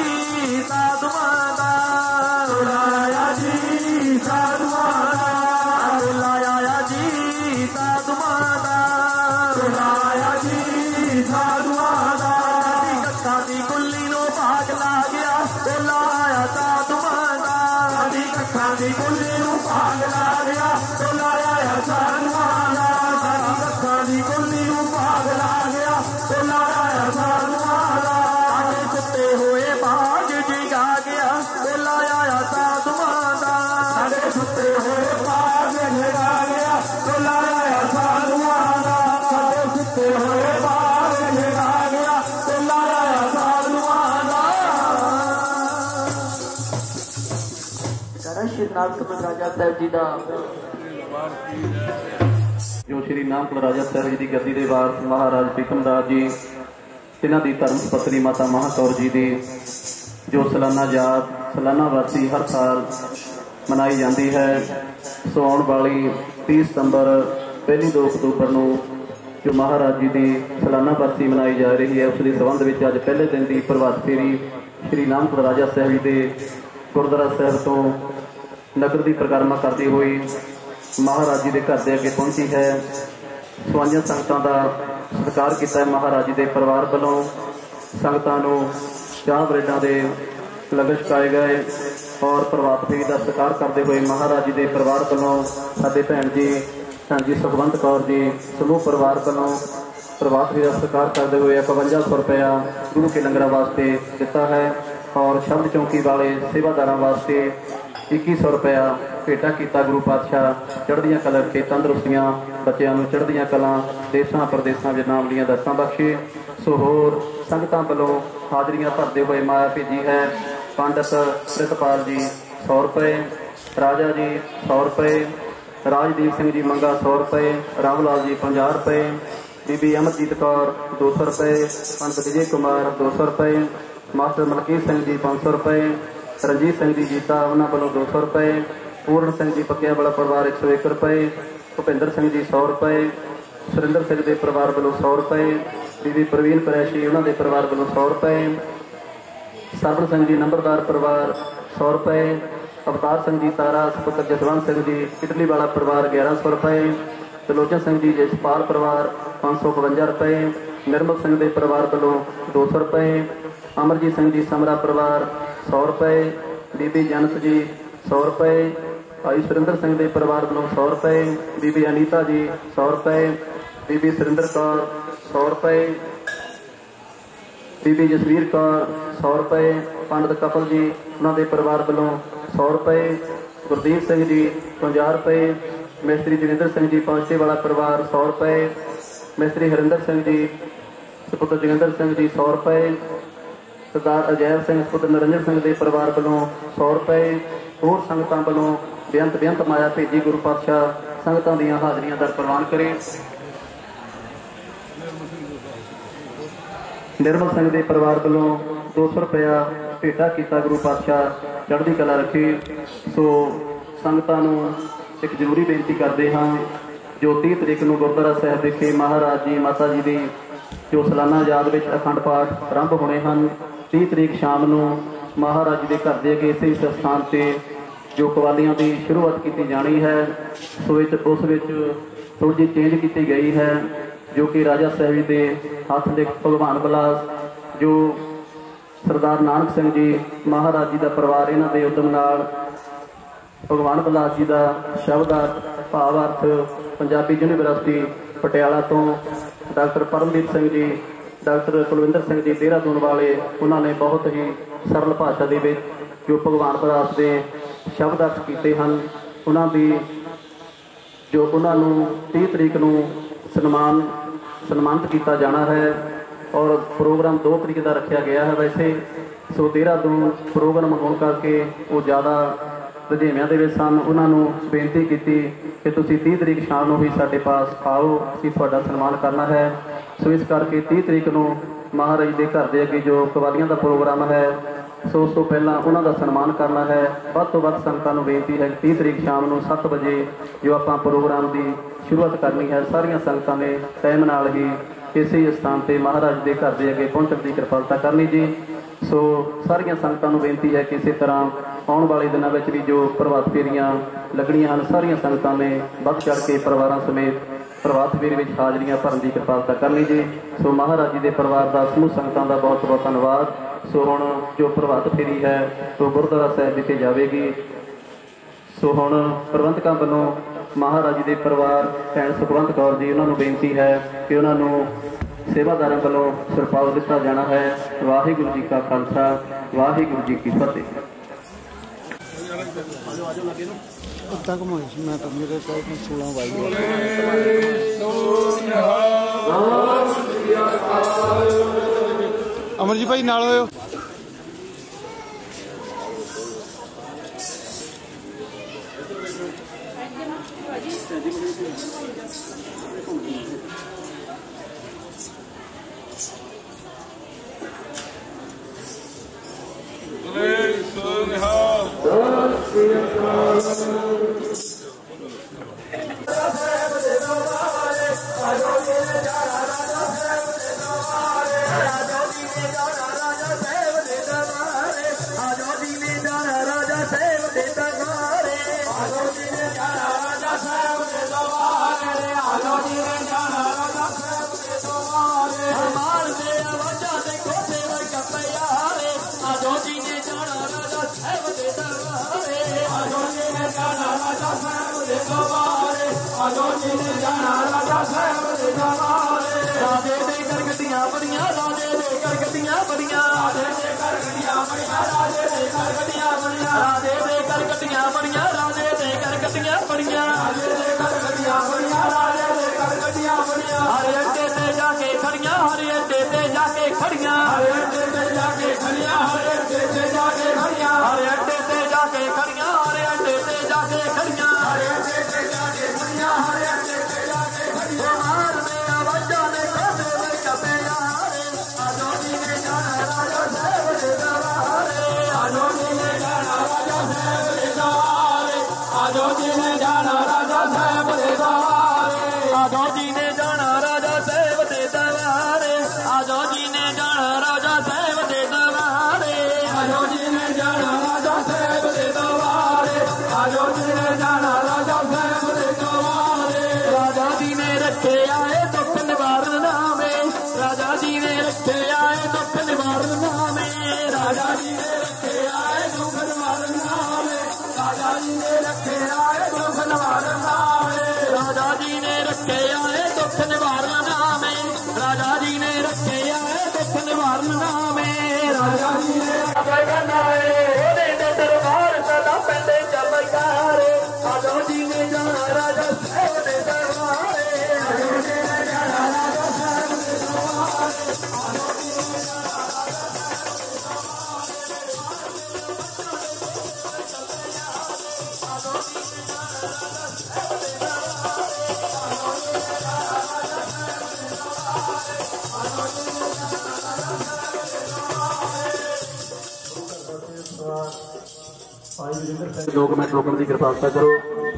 ਸਾਧੂਆਂ ਦਾ ਟੋਲਾ ਆਇਆ ਜੀ ਸਾਧੂਆਂ ਦਾ ਟੋਲਾ ਆਇਆ ਜੀ ਸਾਧੂਆਂ ਦਾ ਟੋਲਾ ਆਇਆ ਜੀ ਸਾਧੂਆਂ ਦਾ ਸਾਡੀ ਕੱਖਾਂ ਦੀ ਕੁੱਲੀ ਨੂੰ ਭਾਗ ਲਾ ਗਿਆ ਟੋਲਾ ਆਇਆ ਸਾਧੂਆਂ ਦਾ ਸਾਡੀ ਕੱਖਾਂ ਦੀ ਕੁੱਲੀ ਨੂੰ ਭਾਗ ਲਾ ਗਿਆ ਟੋਲਾ ਆਇਆ ਸਾਧੂਆਂ ਦਾ ਸਾਡੀ ਕੱਖਾਂ ਦੀ ਕੁੱਲੀ ਨੂੰ ਭਾਗ ਲਾ ਗਿਆ ਟੋਲਾ ਆਇਆ ਸਾਧੂਆਂ ਦਾ ਸਾਡੇ ਸੁੱਤੇ ਹੋਏ ਭਾਗ ਜਗਾ ਗਿਆ ਟੋਲਾ ਆਇਆ ਸਾਧੂਆਂ ਦਾ ਸਾਡੇ ਸੁੱਤੇ ਹੋਏ ਭਾਗ ਜਗਾ ਗਿਆ ਟੋਲਾ ਆਇਆ ਸਾਧੂਆਂ ਦਾ ਸਾਡੇ ਸੁੱਤੇ ਹੋਏ ਭਾਗ ਜਗਾ ਗਿਆ ਟੋਲਾ ਆਇਆ ਸਾਧੂਆਂ ਦਾ ਸ਼੍ਰੀ ਨਾਨਕਪੁਰ ਰਾਜਾ ਸਾਹਿਬ ਜੀ ਦਾ ਜੋ ਸ਼੍ਰੀ ਨਾਨਕਪੁਰ ਰਾਜਾ ਸਾਹਿਬ ਜੀ ਦੀ ਗੱਦੀ ਦੇ ਵਾਰਸ ਮਹਾਰਾਜ ਭੀਖਮ ਦਾਸ ਜੀ ਇਹਨਾਂ ਦੀ ਧਰਮ ਪਤਨੀ ਮਾਤਾ ਮਹਾਕੌਰ ਜੀ ਦੀ ਜੋ ਸਾਲਾਨਾ ਯਾਦ ਸਾਲਾਨਾ ਵਰਸੀ ਹਰ ਸਾਲ ਮਨਾਈ ਜਾਂਦੀ ਹੈ। ਸੋ ਆਉਣ ਵਾਲੀ ਤੀਹ ਸਤੰਬਰ ਪਹਿਲੀ ਦੋ ਅਕਤੂਬਰ ਨੂੰ ਜੋ ਮਹਾਰਾਜ ਜੀ ਦੀ ਸਾਲਾਨਾ ਵਰਸੀ ਮਨਾਈ ਜਾ ਰਹੀ ਹੈ, ਉਸ ਦੇ ਸੰਬੰਧ ਵਿੱਚ ਅੱਜ ਪਹਿਲੇ ਦਿਨ ਦੀ ਪ੍ਰਭਾਤ ਫੇਰੀ ਸ਼੍ਰੀ ਨਾਨਕਪੁਰ ਰਾਜਾ ਸਾਹਿਬ ਜੀ ਦੇ ਗੁਰਦੁਆਰਾ ਸਾਹਿਬ ਤੋਂ ਨਗਰ ਦੀ ਪਰਿਕਰਮਾ ਕਰਦੀ ਹੋਈ ਮਹਾਰਾਜ ਜੀ ਦੇ ਘਰ ਦੇ ਅੱਗੇ ਪਹੁੰਚੀ ਹੈ। ਸਵਾਈਆਂ ਸੰਗਤਾਂ ਦਾ ਸਤਿਕਾਰ ਕੀਤਾ ਹੈ ਮਹਾਰਾਜ ਜੀ ਦੇ ਪਰਿਵਾਰ ਵੱਲੋਂ। ਸੰਗਤਾਂ ਨੂੰ ਚਾਹ ਬਰੇਡਾਂ ਦੇ ਲੰਗਰ ਛਕਾਏ ਗਏ ਔਰ ਪ੍ਰਭਾਤ ਫੇਰੀ ਦਾ ਸਤਿਕਾਰ ਕਰਦੇ ਹੋਏ ਮਹਾਰਾਜ ਜੀ ਦੇ ਪਰਿਵਾਰ ਵੱਲੋਂ ਸਾਡੇ ਭੈਣ ਜੀ ਭੈਣ ਜੀ ਸੁਖਵੰਤ ਕੌਰ ਜੀ ਸਮੂਹ ਪਰਿਵਾਰ ਵੱਲੋਂ प्रभात फेरी का सत्कार करते हुए इकवंजा सौ रुपया गुरु के लंगर वास्ते दिता है और शब्द चौकी वाले सेवादार वास्ते इक्की सौ रुपया भेटा किया गुरु पातशाह चढ़दियाँ कला के तंदुरुस्तियाँ बच्चों को चढ़दियाँ कला देशों प्रदेशों के नाम दियाँ दस्तां बख्शे। सो होर संगतां वालों हाजरियां भरते हुए माया भेजी है पंडित प्रितपाल जी सौ रुपये, राजा जी सौ रुपये, राजदीप सिंह जी मंगा सौ रुपये, रामलाल जी पंजाह रुपये, बीबी अमरजीत कौर दो सौ रुपये, पंडित विजय कुमार दो सौ रुपये, मास्टर मलकीत सिंह जी पाँच सौ रुपये, रंजीत सिंह जी जीता उन्होंने वालों दो सौ रुपये, पूर्ण सिंह जी पक्या वाला परिवार एक सौ एक रुपये, भुपिंदर सिंह जी सौ रुपये, सुरिंदर सिंह के परिवार वालों सौ रुपये, बीबी प्रवीण कुरैशी उन्होंने परिवार वालों सौ रुपये, सरवण सिंह जी नंबरदार परिवार सौ रुपये, अवतार सिंह जी तारा सुपुत्र जसवंत सिंह जी इटली वाला परिवार ग्यारह सौ रुपये, त्रिलोचन सिंह जी जसपाल परिवार पाँच सौ बवंजा रुपये, निर्मल सिंह के परिवार वालों दो सौ रुपये, अमरजीत सिंह जी समरा परिवार सौ रुपये, बीबी जनत जी सौ रुपये, भाई सुरिंदर सिंह के परिवार वालों सौ रुपये, बीबी अनीता जी सौ रुपये, बीबी सुरिंदर कौर सौ रुपये, बीबी जसवीर कौर सौ रुपये, पंडित कपल जी उन्होंने परिवार वालों सौ रुपये, गुरदीप सिंह जी पंजाह रुपये, मिस्त्री जगिंदर सिंह जी पहुंचे वाला परिवार सौ रुपये, मिस्त्री हरिंदर सिंह जी सुपुत्र जगिंदर सिंह जी सौ रुपये, सरदार अजैब सिंह सुपुत्र निरंजन सिंह के परिवार वालों सौ रुपये, होर संगतां वालों बेअंत बेअंत माया भेजी गुरु पातशाह संगतां दीयां हाजरियां दर प्रवान करे। निर्मल सिंह के परिवार वालों दो सौ रुपया भेटा किया गुरु पातशाह चढ़दी कला रखे। सो संगतां नूं एक जरूरी बेनती करते हाँ जो तीह तरीक को गुरुद्वारा साहिब विखे महाराज जी माता जी की जो सालाना याद में अखंड पाठ आरंभ होने हैं। तीह तरीक शाम को महाराज जी के घर के अगे इस स्थान पर जो कवालियां की शुरुआत की जानी है। सो उस थोड़ी जी चेंज की गई है जो कि राजा साहिब के हाथ के भगवान बिलास जो सरदार नानक सिंह जी महाराज जी का परिवार इन्हों के उदम नाल भगवान बिलास जी का शब्दार्थ भावार्थ पंजाबी यूनिवर्सिटी पटियाला तो डॉक्टर परमजीत सिंह जी डॉक्टर कुलविंदर सिंह जी देहरादून वाले उन्होंने बहुत ही सरल भाषा के जो भगवान बिलास के शब्दार्थ किए हैं। उन्होंने जो उन्होंने तीह तरीक को सन्मान सन्मानित किया जाना है और प्रोग्राम दो तरीक का रखा गया है। वैसे सो देहरादून प्रोग्राम होने करके वो ज़्यादा रजेवियां दे विच सन। उन्होंने बेनती की कि तुसीं तीह तरीक शाम को ही साडे पास आओ, असीं तुहाडा सन्मान करना है। सो इस करके तीह तरीक को महाराज के घर के अगे जो कवालियां का प्रोग्राम है सो उस तो पहला उन्हों सन्मान करना है। वध तो वध संगतां नूं बेनती है कि तीह तरीक शाम को सत्त बजे जो आपां प्रोग्राम की शुरुआत करनी है सारिया संगतां ने टाइम नाल ही इसी स्थान पर महाराज के घर के अगे पहुंचण की कृपालता करनी जी। सो सारिया संगतां नूं बेनती है कि इसी तरह आने वाले दिनों में भी जो प्रभात फेरियां लगनियां हैं सारिया संगतां ने बढ़ चढ़ के परिवारों समेत प्रभात फेरी में हाजरियां भरन की कृपालता करनी जी। सो महाराज जी के परिवार का समूह संगतां का बहुत बहुत धन्यवाद। सो हुण जो प्रभात फेरी है तो गुरुद्वारा साहिब विखे जाएगी। सो हुण प्रबंधकों वालों महाराज जी के परिवार भैन सुखवंत कौर जी उन्होंने बेनती है कि उन्होंने सेवादारों वालों सिरपाव दिता जाना है। वाहिगुरू जी का खालसा वाहिगुरू जी की फतेह। अमर जी भाई नाल होयो आजो जी ने जाना राजा साहब दे दरबारे राजे दे कर गड्डियां बड़ियां राजे दे कर गड्डियां बड़ियां राजे दे कर गड्डियां बड़ियां राजे दे कर गड्डियां बड़ियां राजे दे कर गड्डियां बड़ियां राजे दे कर गड्डियां बड़ियां राजे दे कर गड्डियां बड़ियां राजे दे कर गड्डियां बड़ियां हर अड्डे ते जाके खड़ियां हर अड्डे ते जाके खड़ियां हर अड्डे ते जाके खड़ियां हर अड्डे ते जाके खड़ियां हर अड्डे ते जाके खड़ियां हर अड्डे ते जाके खड़ियां हर अड्डे ते जाके खड़ियां हर अड्डे ते जाके खड़ियां मार में आवाज़ां ने कोसे में कपे यारे आजो जी ने जाना राजा साहब दे दरबारे आजो जी ने जाना राजा साहब दे दरबारे आजो जी ने जाना राजा साहब दे दरबारे आजो जी ने जाना राजा साहब दे दरबारे आजो जी ने जाना राजा साहब दे दरबारे आजो जी ने जाना राजा साहब दे दरबारे आजो जी ने जाना राजा साहब दे दरबारे राजा जी ने रखे आए दुख निवारण नामे राजा जी ने रखे आए दुख निवारण नामे राजा जी ने रखे आए दुख निवारण नामे राजा जी ने रखे आए दुख निवारण नामे राजा जी ने रखे आए दुख निवारण नामे राजा जी ने रखे आए दुख निवारण नामे राजा जी ने बनाए ओने दे दरबार सदा पेंदे चल यारे आजो जी ने जाना राजा साहब दे दरबारे आजो जी ने जाना राजा साहब दे दरबारे आजो जी ने जाना राजा दो मिनट रोकने की कृपालता करो।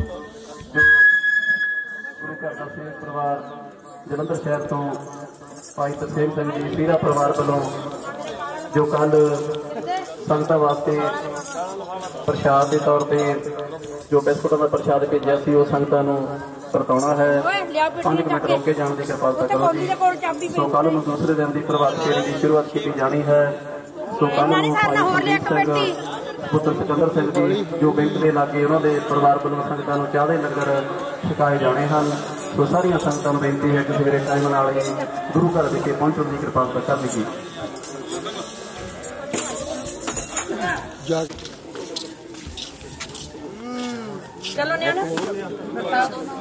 गुरु घर का सेवक परिवार जलंधर शहर तो भाई तरसेम सिंह जी सीरा परिवार वालों जो कल संगत वास्ते प्रसाद के तौर पर जो बिस्कुटों का प्रसाद भेजा सी वो संगतां नूं परताउणा है। पांच मिनट रोक के जाने की कृपालता करो जी। सो कल नूं दूसरे दिन की प्रभात फेरी की शुरुआत की जानी है। सो कल नूं पुत्र सिकंदर सिंह जी जो बैंक के लागे उन्होंने परिवार वालों संगतां नूं चाह दे लंगर छकाए जाने हैं। सो सारिया संगतां नूं बेनती है कि सवेरे टाइम नाल गुरु घर विखे पहुंचण की कृपालता कर ली। चलो